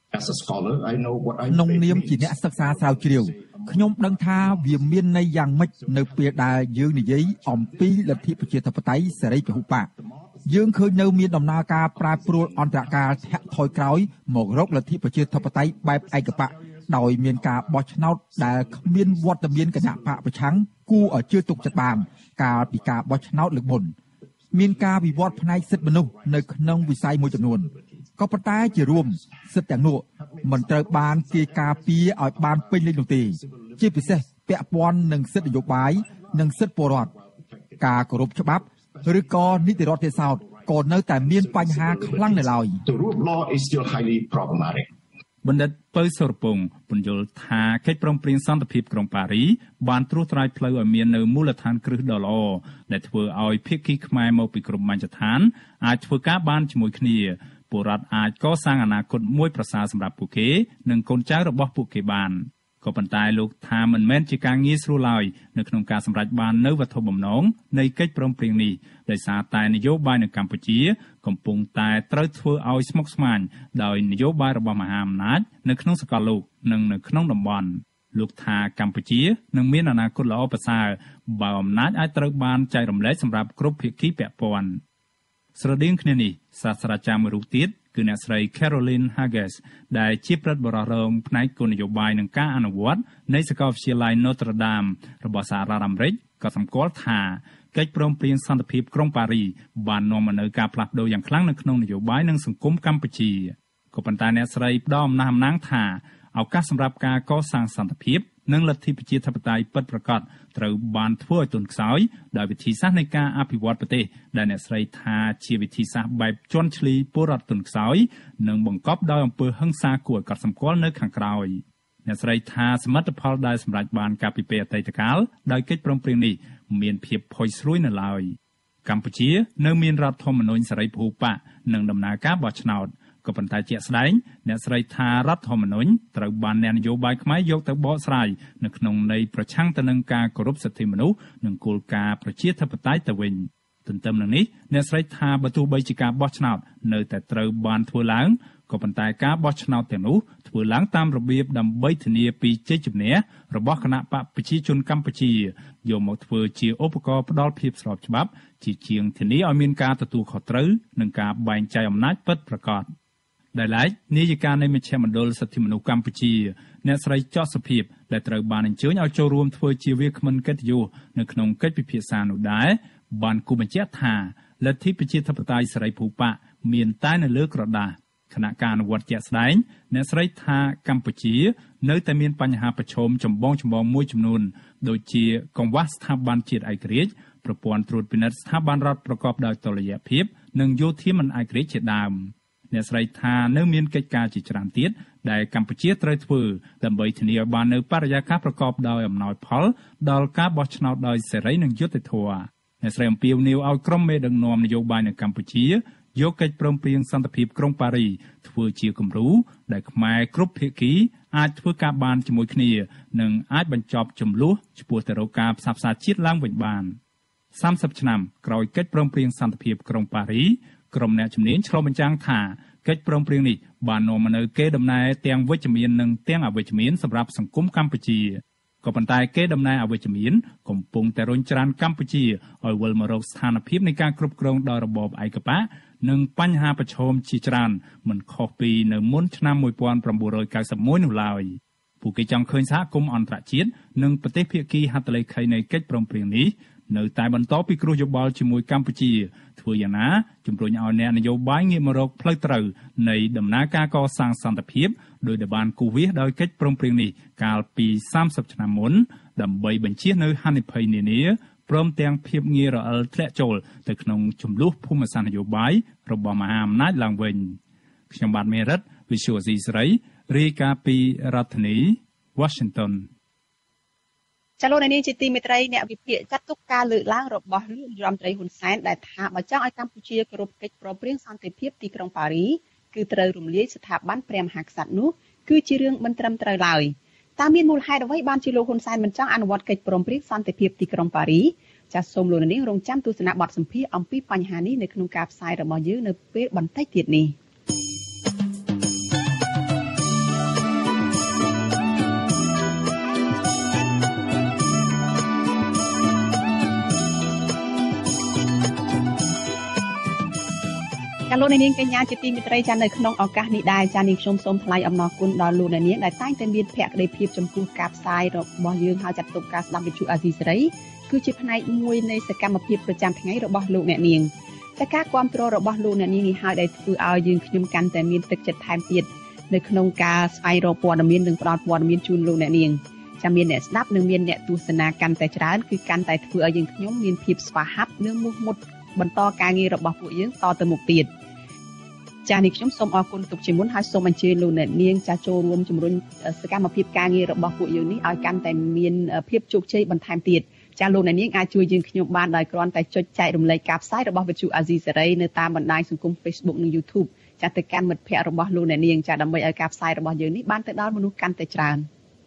ក្នុងនាមជាអ្នកសិក្សាស្រាវជ្រាវខ្ញុំដឹងថាវាមានន័យយ៉ាងម៉េចនៅពេលដែលយើងនិយាយអំពីលទ្ធិប្រជាធិបតេយ្យសេរីពហុបកយើងឃើញនៅមានដំណើរការប្រែប្រួលអន្តរកាលធាក់ថយក្រោយមករកលទ្ធិប្រជាធិបតេយ្យបែបឯកបកដោយមានការបោះឆ្នោតដែលគ្មានវត្តមានគណៈបកប្រឆាំងគួរឲ្យជឿទុកចិត្តបានកាលពីការបោះឆ្នោតលើកមុនមានការវិវត្តផ្នែកសិទ្ធិមនុស្សនៅក្នុងវិស័យមួយចំនួនក៏ប៉ុន្តែជារួមសិទ្ធិទាំងនោះមិនត្រូវបានគេការពារឲ្យបានពេញលេញនោះទេជាពិសេសពាក់ព័ន្ធនឹងសិទ្ធិនយោបាយនិងសិទ្ធិពលរដ្ឋការគោរពច្បាប់ឬក៏នីតិរដ្ឋទេសោតក៏នៅតែមានបញ្ហាខ្លាំងនៅឡើយបណ្ឌិតពៅសុរពងពន្យល់ថាកិច្ចព្រមព្រៀងសន្តិភាពក្រុងប៉ារីបានត្រួសត្រាយផ្លូវឲ្យមាននៅមូលដ្ឋានគ្រឹះដ៏ល្អដែលធ្វើឲ្យភាគីខ្មែរមកពីគ្រប់មជ្ឈដ្ឋានអាចធ្វើការបានជាមួយគ្នាពលរដ្ឋអាចកសាងអនាគតមួយប្រសើរសម្រាប់ពួកគេនិងកូនចៅរបស់ពួកគេបានក៏ប៉ុន្តែលោកថាមិនមែនជាការងាយស្រួលឡើយនៅក្នុងការសម្រេចបាននូវវត្ថុបំណងនៃកិច្ចព្រមព្រៀងនេះដោយសារតែនយោបាយនៅកម្ពុជាកំពុងតែត្រូវធ្វើឲ្យស្មុគស្មាញដោយនយោបាយរបស់មហាអំណាចនៅក្នុងសកលលោកនិងនៅក្នុងតំបន់លោកថាកម្ពុជានឹងមានអនាគតល្អប្រសើរបើអំណាចអាចត្រូវបានចែករំលែកសម្រាប់គ្រប់ភាគីពាក់ព័ន្ធស្រដៀងគ្នានេះសាស្ត្រាចារ្យមួយរូបទៀតគឺអ្នកស្រី Caroline Hages ដែលជាប្រិទ្ធបរិះរងផ្នែកគោលនយោបាយនិងការអនុវត្តនៃសាកលវិទ្យាល័យ Notre Dame របស់សហរដ្ឋអាមេរិកក៏សម្គាល់ថាកិច្ចព្រមព្រៀងសន្តិភាពក្រុងប៉ារីបាននាំមកនូវការផ្លាស់ប្ដូរយ៉ាងខ្លាំងនៅក្នុងនយោបាយនិងសង្គមកម្ពុជាក៏ប៉ុន្តែអ្នកស្រីផ្ដល់អំណះអំណាងថាឱកាសសម្រាប់ការកសាងសន្តិភាពនិងលទ្ធិប្រជាធិបតេយ្យពិតប្រាកដត្រូវបានធ្វើឲ្យទន់ខ្សោយដោយវិធីសាស្ត្រនៃការអភិវឌ្ឍប្រទេសដែលអ្នកស្រីថាជាវិធីសាស្ត្របែបជន់ឈ្លីពលរដ្ឋទន់ខ្សោយនិងបង្កប់ដោយអំពើហិង្សាគួរឲ្យកត់សម្គាល់នៅខាងក្រោយអ្នកស្រីថាសមិទ្ធផលដែលសម្រេចបានកាលពីពេលអតីតកាលដោយកិច្ចព្រមព្រៀងនេះមានភាពផុយស្រួយនៅឡើយកម្ពុជានៅមានរដ្ឋធម្មនុញ្ញសេរីពហុបកនិងដំណើរការបោះឆ្នោតក៏ប៉ុន្តែជាក់ស្ដែងអ្នកស្រីថារដ្ឋធម្មនុញ្ញត្រូវបានអ្នកនយោបាយខ្មែរយកទៅបកស្រាយនៅក្នុងន័យប្រឆាំងទៅនឹងការគោរពសិទ្ធិមនុស្សនិងគោលការណ៍ប្រជាធិបតេយ្យទៅវិញទន្ទឹមនឹងនេះអ្នកស្រីថាបើទោះបីជាការបោះឆ្នោតនៅតែត្រូវបានធ្វើឡើងក៏ប៉ុន្តែការបោះឆ្នោតទាំងនោះធ្វើឡើងតាមរបៀបដើម្បីធានាពីជ័យជំនះរបស់គណៈបកប្រជាជនកម្ពុជាយកមកធ្វើជាឧបករណ៍ផ្ដល់ភាពស្របច្បាប់ជាជាងធានាឲ្យមានការទទួលខុសត្រូវនិងការបែងចែកអំណាចពិតប្រាកដដែលឡែកនាយិកានៃមជ្ឈមណ្ឌលសិទ្ធិមនុស្សកម្ពុជាអ្នកស្រីចោះសុភាពដែលត្រូវបានអញ្ជើញឲ្យចូលរួមធ្វើជាវាគ្មិនកិត្តិយសនៅក្នុងកិច្ចពិភាក្សានោះដែរបានគូបញ្ជាក់ថាលទ្ធិប្រជាធិបតេយ្យសេរីពហុបកមានតែនៅលើក្រដាសគណៈការអនុវត្តជាក់ស្ដែងអ្នកស្រីថាកម្ពុជានៅតែមានបញ្ហាប្រឈមចម្បងមួយចំនួនដូចជាកង្វះស្ថាប័នជាតិឯករាជ្យប្រព័ន្ធត្រួតពិនិត្យស្ថាប័នរដ្ឋប្រកបដោយតុល្យភាពនិងយោធាមិនឯករាជ្យជាដើមអ្នកស្រីថានៅមានកិច្ចការជាច្រើនទៀតដែលកម្ពុជាត្រូវធ្វើដើម្បីធានាឲ្យបាននូវបរិយាកាសប្រកបដោយអំណោយផលដល់ការបោះឆ្នោតដោយសេរីនិងយុត្តិធម៌អ្នកស្រីអំពាវនាវឲ្យក្រុមមេដឹកនាំនយោបាយនៅកម្ពុជាយកកិច្ចព្រមព្រៀងសន្តិភាពក្រុងប៉ារីធ្វើជាគំរូដែលខ្មែរគ្រប់ភាគីអាចធ្វើការបានជាមួយគ្នានិងអាចបញ្ចប់ជម្លោះឆ្ពោះទៅរកការផ្សះផ្សាជាតិឡើងវិញបាន30ឆ្នាំក្រោយកិច្ចព្រមព្រៀងសន្តិភាពក្រុងប៉ារីក្រុមអ្នកជំនាញឆ្លុះបញ្ចាំងថាកិច្ចព្រមព្រៀងនេះបាននាំមកនូវកេរដំណែលទាំងវិជ្ជមាននិងទាំងអវិជ្ជមានសម្រាប់សង្គមកម្ពុជាក៏ប៉ុន្តែកេរដំណែលអវិជ្ជមានកំពុងតែរុញច្រានកម្ពុជាឲ្យវិលមករកស្ថានភាពនៃការគ្រប់គ្រងដោយរបបឯកបកនិងបញ្ហាប្រឈមជាច្រើនមិនខុសពីនៅមុនឆ្នាំ1991នោះឡើយពួកគេចង់ឃើញសហគមន៍អន្តរជាតិនិងប្រទេសភាគីហត្ថលេខីនៃកិច្ចព្រមព្រៀងនេះនៅតែបន្តពិគ្រោះយោបល់ជាមួយកម្ពុជាធ្វើយ៉ាងណាជំរុញឲ្យអ្នកនយោបាយងាកមករកផ្លូវត្រូវនៃដំណើរការកសាងសន្តិភាពដោយដែលបានគូសវាសដោយកិច្ចព្រមព្រៀងនេះកាលពី30ឆ្នាំមុនដើម្បីបញ្ជៀសនៅហានិភ័យនានាព្រមទាំងភាពងាយរអិលធ្លាក់ចូលទៅក្នុងចំនួនភូមិសាស្ត្រនយោបាយរបស់មហាអំណាចឡើងវិញខ្ញុំបាទមេរិត Visual C ស្រីរាយការណ៍ពីរដ្ឋធានី Washington ចាលោកនាងជាទីមេត្រីអ្នកវិភាគចាត់ទុកការលើកឡើងរបស់លោករដ្ឋមន្ត្រីហ៊ុនសែនដែលថាបើចង់ឲ្យកម្ពុជាគោរពកិច្ចព្រមព្រៀងសន្តិភាពទីក្រុងប៉ារីគឺត្រូវរំលាយស្ថាប័នព្រះមហាក្សត្រនោះគឺជារឿងមិនត្រឹមត្រូវឡើយតើមានមូលហេតុអ្វីបានជាលោកហ៊ុនសែនមិនចង់អនុវត្តកិច្ចព្រមព្រៀងសន្តិភាពទីក្រុងប៉ារីចាសសូមលោកនាងរងចាំទស្សនាបទសម្ភាសន៍អំពីបញ្ហានេះនៅក្នុងការផ្សាយរបស់យើងនៅពេលបន្តិចទៀតនេះលោកនាងកញ្ញាជាទីមេត្រីចានៅក្នុងឱកាសនេះដែរចានាងខ្ញុំសូមថ្លែងអំណរគុណដល់លោកនាងដែលតែងតែមានភក្ដីភាពចំពោះការផ្សាយរបស់យើងហើយចាត់ទុកការស្ដាប់វិទ្យុអាស៊ីសេរីគឺជាផ្នែកមួយនៃសកម្មភាពប្រចាំថ្ងៃរបស់លោកអ្នកនាងតែការគាំទ្ររបស់លោកអ្នកនាងនេះហើយដែលធ្វើឲ្យយើងខ្ញុំកាន់តែមានទឹកចិត្តថែមទៀតនៅក្នុងការស្វែងរកព័ត៌មាននិងផ្តល់ព័ត៌មានជូនលោកអ្នកនាងចាំមានអ្នកស្ដាប់និងមានអ្នកទស្សនាកាន់តែច្រើនគឺកាន់តែធ្វើឲ្យយើងខ្ញុំមានភាពស្វាហាប់និងមោះមុតបន្តការងាររបស់ពួកយើងតទៅមុខទៀតចា៎នេះខ្ញុំសូមអរគុណទុកជាមុនហើយសូមអញ្ជើញលោកអ្នកនាងចាចូលរួមជំរុញសកម្មភាពការងាររបស់ពួកយើងនេះឲ្យកាន់តែមានភាពជោគជ័យបន្ថែមទៀតចាលោកអ្នកនាងអាចជួយយើងខ្ញុំបានដោយគ្រាន់តែចុចចែករំលែកការផ្សាយរបស់វិទ្យុអាស៊ីសេរីនៅតាមបណ្ដាញសង្គម Facebook និង YouTube ចាទៅកាន់មិត្តភ័ក្តិរបស់លោកអ្នកនាងចាដើម្បីឲ្យការផ្សាយរបស់យើងនេះបានទៅដល់មនុស្សកាន់តែច្រើន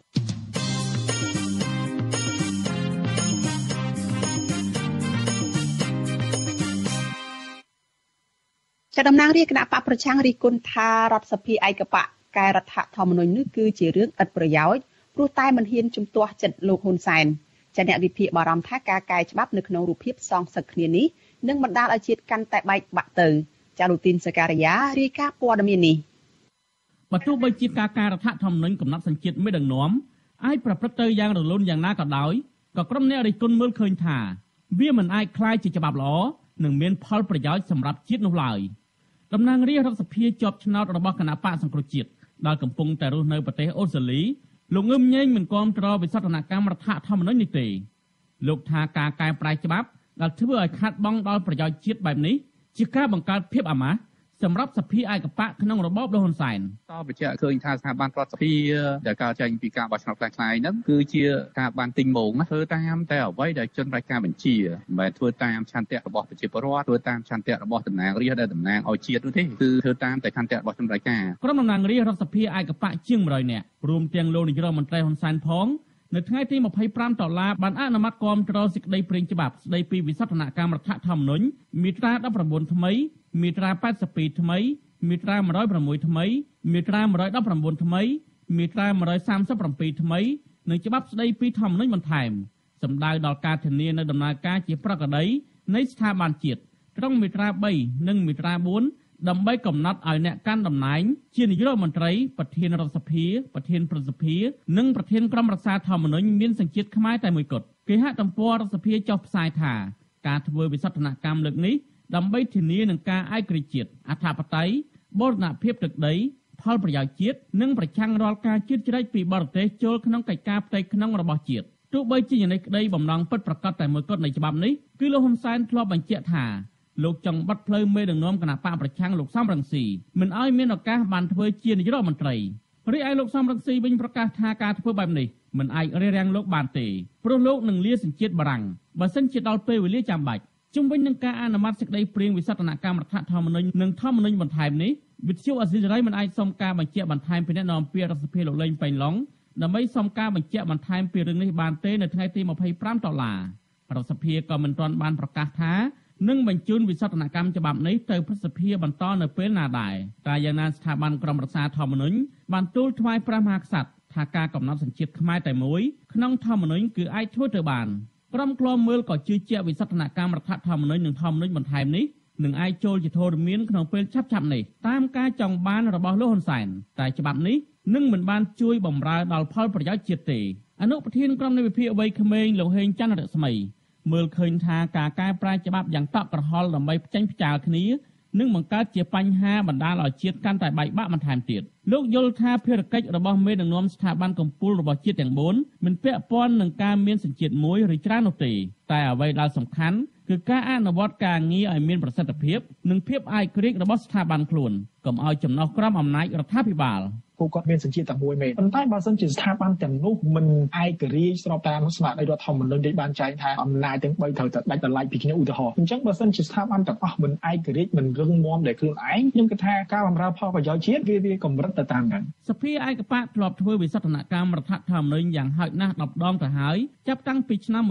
តំណាងរាជគណៈបកប្រឆាំងរិះគន់ថារដ្ឋសភាឯកបកកែរដ្ឋធម្មនុញ្ញនេះគឺជារឿងឥតប្រយោជន៍ព្រោះតែមិនហ៊ានជំទាស់ចិត្តលោកហ៊ុនសែនចាអ្នកវិភាគបារម្ភថាការកែច្បាប់នៅក្នុងរូបភាពសងសឹកគ្នានេះនឹងបណ្ដាលឲ្យជាតិកាន់តែបែកបាក់ទៅចាលូទីនសការីយ៉ារាយការណ៍ព័ត៌មាននេះបើទោះបីជាការកែរដ្ឋធម្មនុញ្ញកំណត់សញ្ជាតិមេដឹកនាំអាចប្រព្រឹត្តទៅយ៉ាងរលូនយ៉ាងណាក៏ដោយក៏ក្រុមអ្នករិះគន់មើលឃើញថាវាមិនអាចក្លាយជាច្បាប់ល្អនិងមានផលប្រយោជន៍សម្រាប់ជាតិនោះឡើយតំណាងរាស្ត្ររដ្ឋសភាជាប់ឆ្នោតរបស់គណៈបកសង្គ្រោះជាតិដែលកំពុងតែរស់នៅប្រទេសអូស្ត្រាលីលោកងឹមញែងមិនគាំទ្រវិសោធនកម្មរដ្ឋធម្មនុញ្ញនេះទេលោកថាការកែប្រែច្បាប់ដែលធ្វើឲ្យខាត់បង់ដល់ប្រយោជន៍ជាតិបែបនេះជាការបង្កើតភាពអាម៉ាស់សម្រាប់សភាឯកបកក្នុងរបបលោកហ៊ុនសែនតបបញ្ជាក់ឃើញថាស្ថាប័នរដ្ឋសភាដែលកើតចេញពីការបោះឆ្នោតខ្លាំងៗហ្នឹងគឺជាការបានទិញម៉ងធ្វើតាមតែអ្វីដែលជនរាជការបញ្ជាមិនមែនធ្វើតាមឆន្ទៈរបស់ប្រជាពលរដ្ឋធ្វើតាមឆន្ទៈរបស់តំណាងរាស្ត្រដែលតំណាងឲ្យជាតិនោះទេគឺធ្វើតាមតែឆន្ទៈរបស់ជនរាជការក្រុមតំណាងរាស្ត្ររដ្ឋសភាឯកបកជាង100នាក់រួមទាំងលោកនាយរដ្ឋមន្ត្រីហ៊ុនសែនផងនៅថ្ងៃទី25ដុល្លារបានអនុម័តគាំទ្រសេចក្តីព្រាងច្បាប់ស្តីពីវិសោធនកម្មរដ្ឋធម្មនុញ្ញមាត្រា19ថ្មីមាត្រា82ថ្មីមាត្រា106ថ្មីមាត្រា119ថ្មីមាត្រា137ថ្មីនិងច្បាប់ស្តីពីធម្មនុញ្ញបន្ថែមសម្ដៅដល់ការធានានៅដំណើរការជាប្រក្រតីនៃស្ថាប័នជាតិត្រង់មាត្រា3និងមាត្រា4ដើម្បីកំណត់ឲ្យអ្នកកាន់តំណែងជានាយករដ្ឋមន្ត្រីប្រធានរដ្ឋសភាប្រធានព្រឹទ្ធសភានិងប្រធានក្រុមរក្សាធម្មនុញ្ញមានសញ្ជាតិខ្មែរតែមួយគត់គេហទំព័ររដ្ឋសភាចុះផ្សាយថាការធ្វើវិសោធនកម្មលើកនេះដើម្បីធានានឹងការឯករាជ្យជាតិអធិបតេយ្យបូរណភាពទឹកដីផលប្រយោជន៍ជាតិនិងប្រឆាំងរាល់ការជ្រៀតជ្រែកពីបរទេសចូលក្នុងកិច្ចការផ្ទៃក្នុងរបស់ជាតិទោះបីជាយ៉ាងនេះក្តីបំណងពិតប្រាកដតែមួយគត់នៃច្បាប់នេះគឺលោកហ៊ុនសែនធ្លាប់បញ្ជាក់ថាលោកចង់បិទផ្លូវមេដឹកនាំគណៈបកប្រឆាំងលោកសំរងស៊ីមិនឲ្យមានឱកាសបានធ្វើជានាយករដ្ឋមន្ត្រីរីឯលោកសំរងស៊ីវិញប្រកាសថាការធ្វើបែបនេះមិនអាចរារាំងលោកបានទេព្រោះលោកនឹងលាសញ្ជាតិបារាំងបើសិនជាដល់ពេលវេលាចាំបាច់ជុំវិញនឹងការអនុម័តសេចក្តីព្រាងវិសោធនកម្មរដ្ឋធម្មនុញ្ញនិងធម្មនុញ្ញបន្ថែមនេះវិទ្យុអាស៊ីសេរីមិនអាចសុំការបញ្ជាក់បន្ថែមពីអ្នកនាំពាក្យរដ្ឋសភាលោកលេងប៉ៃឡុងដើម្បីសុំការបញ្ជាក់បន្ថែមពីរឿងនេះបានទេនៅថ្ងៃទី25ដុល្លាររដ្ឋសភាក៏មិនទាន់បានប្រកាសថានឹងបញ្ជូនវិសោធនកម្មច្បាប់នេះទៅព្រឹទ្ធសភាបន្តនៅពេលណាដែរតែយ៉ាងណាស្ថាប័នក្រមរក្សាធម្មនុញ្ញបានទូលថ្វាយព្រះមហាក្សត្រថាការកំណត់សញ្ជាតិខ្មែរតែមួយក្នុងធម្មនុញ្ញគឺអាចធ្វើទៅបានក្រុមឃ្លាំមើលក៏ជឿជាក់វិសោធនកម្មរដ្ឋធម្មនុញ្ញនិងធម្មនុញ្ញបន្ថែមនេះនឹងអាចចូលជាធរមានក្នុងពេលឆាប់ៗនេះតាមការចង់បានរបស់លោកហ៊ុនសែនតែច្បាប់នេះនឹងមិនបានជួយបម្រើដល់ផលប្រយោជន៍ជាតិទេអនុប្រធានក្រុមនៃវិភាគវ័យក្មេងលោកហេងច័ន្ទរស្មីមើលឃើញថាការកែប្រែច្បាប់យ៉ាងតក់ក្រហល់ដើម្បីផ្ចាញ់ផ្ចាលគ្នានឹងបង្កើតជាបញ្ហាបណ្ដាលឲ្យជាតិកាន់តែបែកបាក់បន្ថែមទៀតលោកយល់ថាភារកិច្ចរបស់មេដឹកនាំស្ថាប័នកម្ពុជារបស់ជាតិទាំង4មិនពាក់ព័ន្ធនឹងការមានសញ្ជាតិមួយឬច្រើននោះទេតែអ្វីដែលសំខាន់គឺការអនុវត្តការងារឲ្យមានប្រសិទ្ធភាពនិងភាពឯករាជ្យរបស់ស្ថាប័នខ្លួនកុំឲ្យចំណោះក្រមអំណាចរដ្ឋាភិបាលពួកគាត់មានសញ្ជាតិតែមួយមែនប៉ុន្តែបើសិនជាស្ថាប័នទាំងនោះមិនឯករាជ្យស្របតាមស្មារតីរដ្ឋធម្មនុញ្ញដែលបានចែងថាអំណាចទាំង3ត្រូវតែដាច់ដោយឡែកពីគ្នាឧទាហរណ៍អញ្ចឹងបើសិនជាស្ថាប័នទាំងអស់មិនឯករាជ្យមិនរឹងមាំដោយខ្លួនឯងខ្ញុំគិតថាការបម្រើផលប្រយោជន៍ជាតិវាកម្រិតទៅតាមហ្នឹងសភាឯកបកធ្លាប់ធ្វើវិសោធនកម្មរដ្ឋធម្មនុញ្ញយ៉ាងហោចណាស់10ដងទៅហើយចាប់តាំងពីឆ្នាំ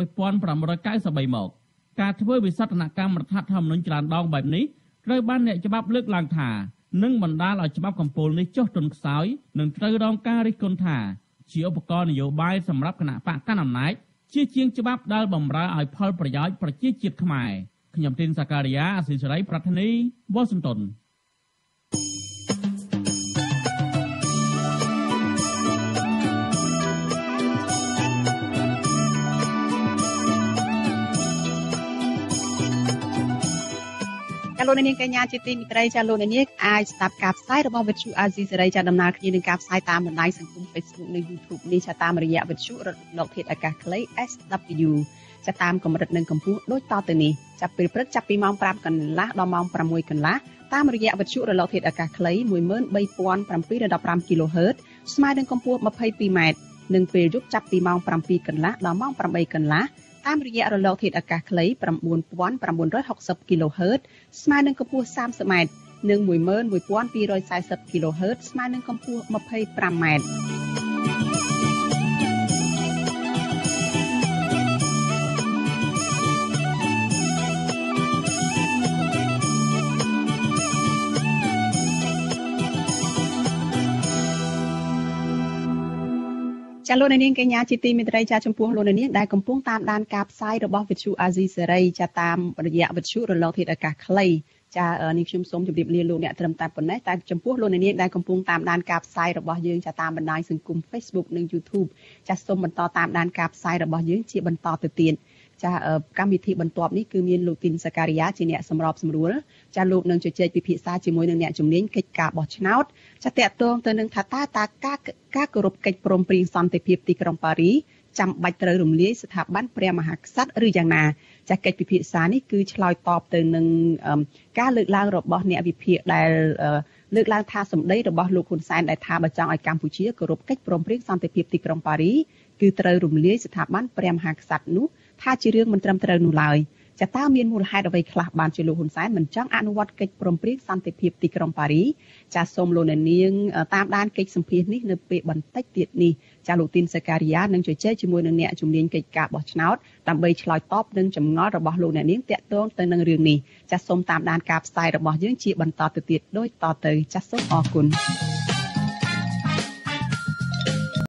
1993មកការធ្វើវិសោធនកម្មរដ្ឋធម្មនុញ្ញច្រើនដងបែបនេះត្រូវបានអ្នកច្បាប់លើកឡើងថានឹងបណ្ដាលឲ្យច្បាប់កំពូលនេះចុះទន់ខ្សោយនិងត្រូវរងការរិះគន់ថាជាឧបករណ៍នយោបាយសម្រាប់គណៈបកកណ្ដាលអំណាចជាជាងច្បាប់ដែលបម្រើឲ្យផលប្រយោជន៍ប្រជាជាតិខ្មែរខ្ញុំទីនសាការីយ៉ាអាស៊ីសេរីប្រធានីវ៉ាស៊ីនតោនចាលោកនាងកញ្ញាជាទីមេត្រីចាលោកនាងអាចស្ដាប់ការផ្សាយរបស់វិទ្យុអាស៊ីសេរីចាដំណើរគ្នានឹងការផ្សាយតាមបណ្ដាញសង្គម Facebook និង YouTube នេះចាតាមរយៈវិទ្យុរលកធាតុអាកាសខ្លី SW ចាតាមកម្រិតនិងកម្ពស់ដូចតទៅនេះចាប់ពេលព្រឹកចាប់ពីម៉ោង 5 កន្លះដល់ម៉ោង 6 កន្លះតាមរយៈវិទ្យុរលកធាតុអាកាសខ្លី 13715 kHz ស្មើនឹងកម្ពស់ 22m និងពេលយប់ចាប់ពីម៉ោង 7 កន្លះដល់ម៉ោង 8 កន្លះតាមរយៈរលកធាតុអាកាសខ្លី 9960 kHz ស្មើនឹងកម្ពស់ 30m និង 11240 kHz ស្មើនឹងកម្ពស់ 25m ចាលោកនាងកញ្ញាជាទីមេត្រីចាចំពោះលោកនាងដែលកំពុងតាមដានការផ្សាយរបស់វិទ្យុអាស៊ីសេរីចាតាមរយៈវិទ្យុរលកធាតុអាកាសខ្លីចានេះខ្ញុំសូមជម្រាបលាលោកអ្នកត្រឹមតែប៉ុណ្ណេះតែចំពោះលោកនាងដែលកំពុងតាមដានការផ្សាយរបស់យើងចាតាមបណ្ដាញសង្គម Facebook និង YouTube ចាសូមបន្តតាមដានការផ្សាយរបស់យើងជាបន្តទៅទៀតចាកម្មវិធីបន្ទាប់នេះគឺមានលោកទីនសការីយ៉ាជាអ្នកសម្របសម្រួលចាលោកនឹងជជែកពិភាក្សាជាមួយនឹងអ្នកជំនាញកិច្ចការបោះឆ្នោតចាតកតងទៅនឹងថាតើការគោរពកិច្ចព្រមព្រៀងសន្តិភាពទីក្រុងប៉ារីចាំបាច់ត្រូវរំលាយស្ថាប័នព្រះមហាក្សត្រឬយ៉ាងណាចាកិច្ចពិភាក្សានេះគឺឆ្លើយតបទៅនឹងការលើកឡើងរបស់អ្នកវិភាគដែលលើកឡើងថាសម្ដីរបស់លោកហ៊ុនសែនដែលថាបើចង់ឲ្យកម្ពុជាគោរពកិច្ចព្រមព្រៀងសន្តិភាពទីក្រុងប៉ារីគឺត្រូវរំលាយស្ថាប័នព្រះមហាក្សត្រនោះថាជារឿងមិនត្រឹមត្រូវនោះឡើយចាតើមានមូលហេតុអ្វីខ្លះបានជាលោកហ៊ុនសែនមិនចង់អនុវត្តកិច្ចព្រមព្រៀងសន្តិភាពទីក្រុងប៉ារីចាសូមលោកអ្នកនាងតាមដានកិច្ចសម្ភាសន៍នេះនៅពេលបន្តិចទៀតនេះចាលោកទីនសការីយ៉ានឹងជជែកជាមួយនឹងអ្នកជំនាញកិច្ចការបោះឆ្នោតដើម្បីឆ្លើយតបនឹងចម្ងល់របស់លោកអ្នកនាងទាក់ទងទៅនឹងរឿងនេះចាសូមតាមដានការផ្សាយរបស់យើងជាបន្តទៅទៀតដូចតទៅចាសូមអរគុណ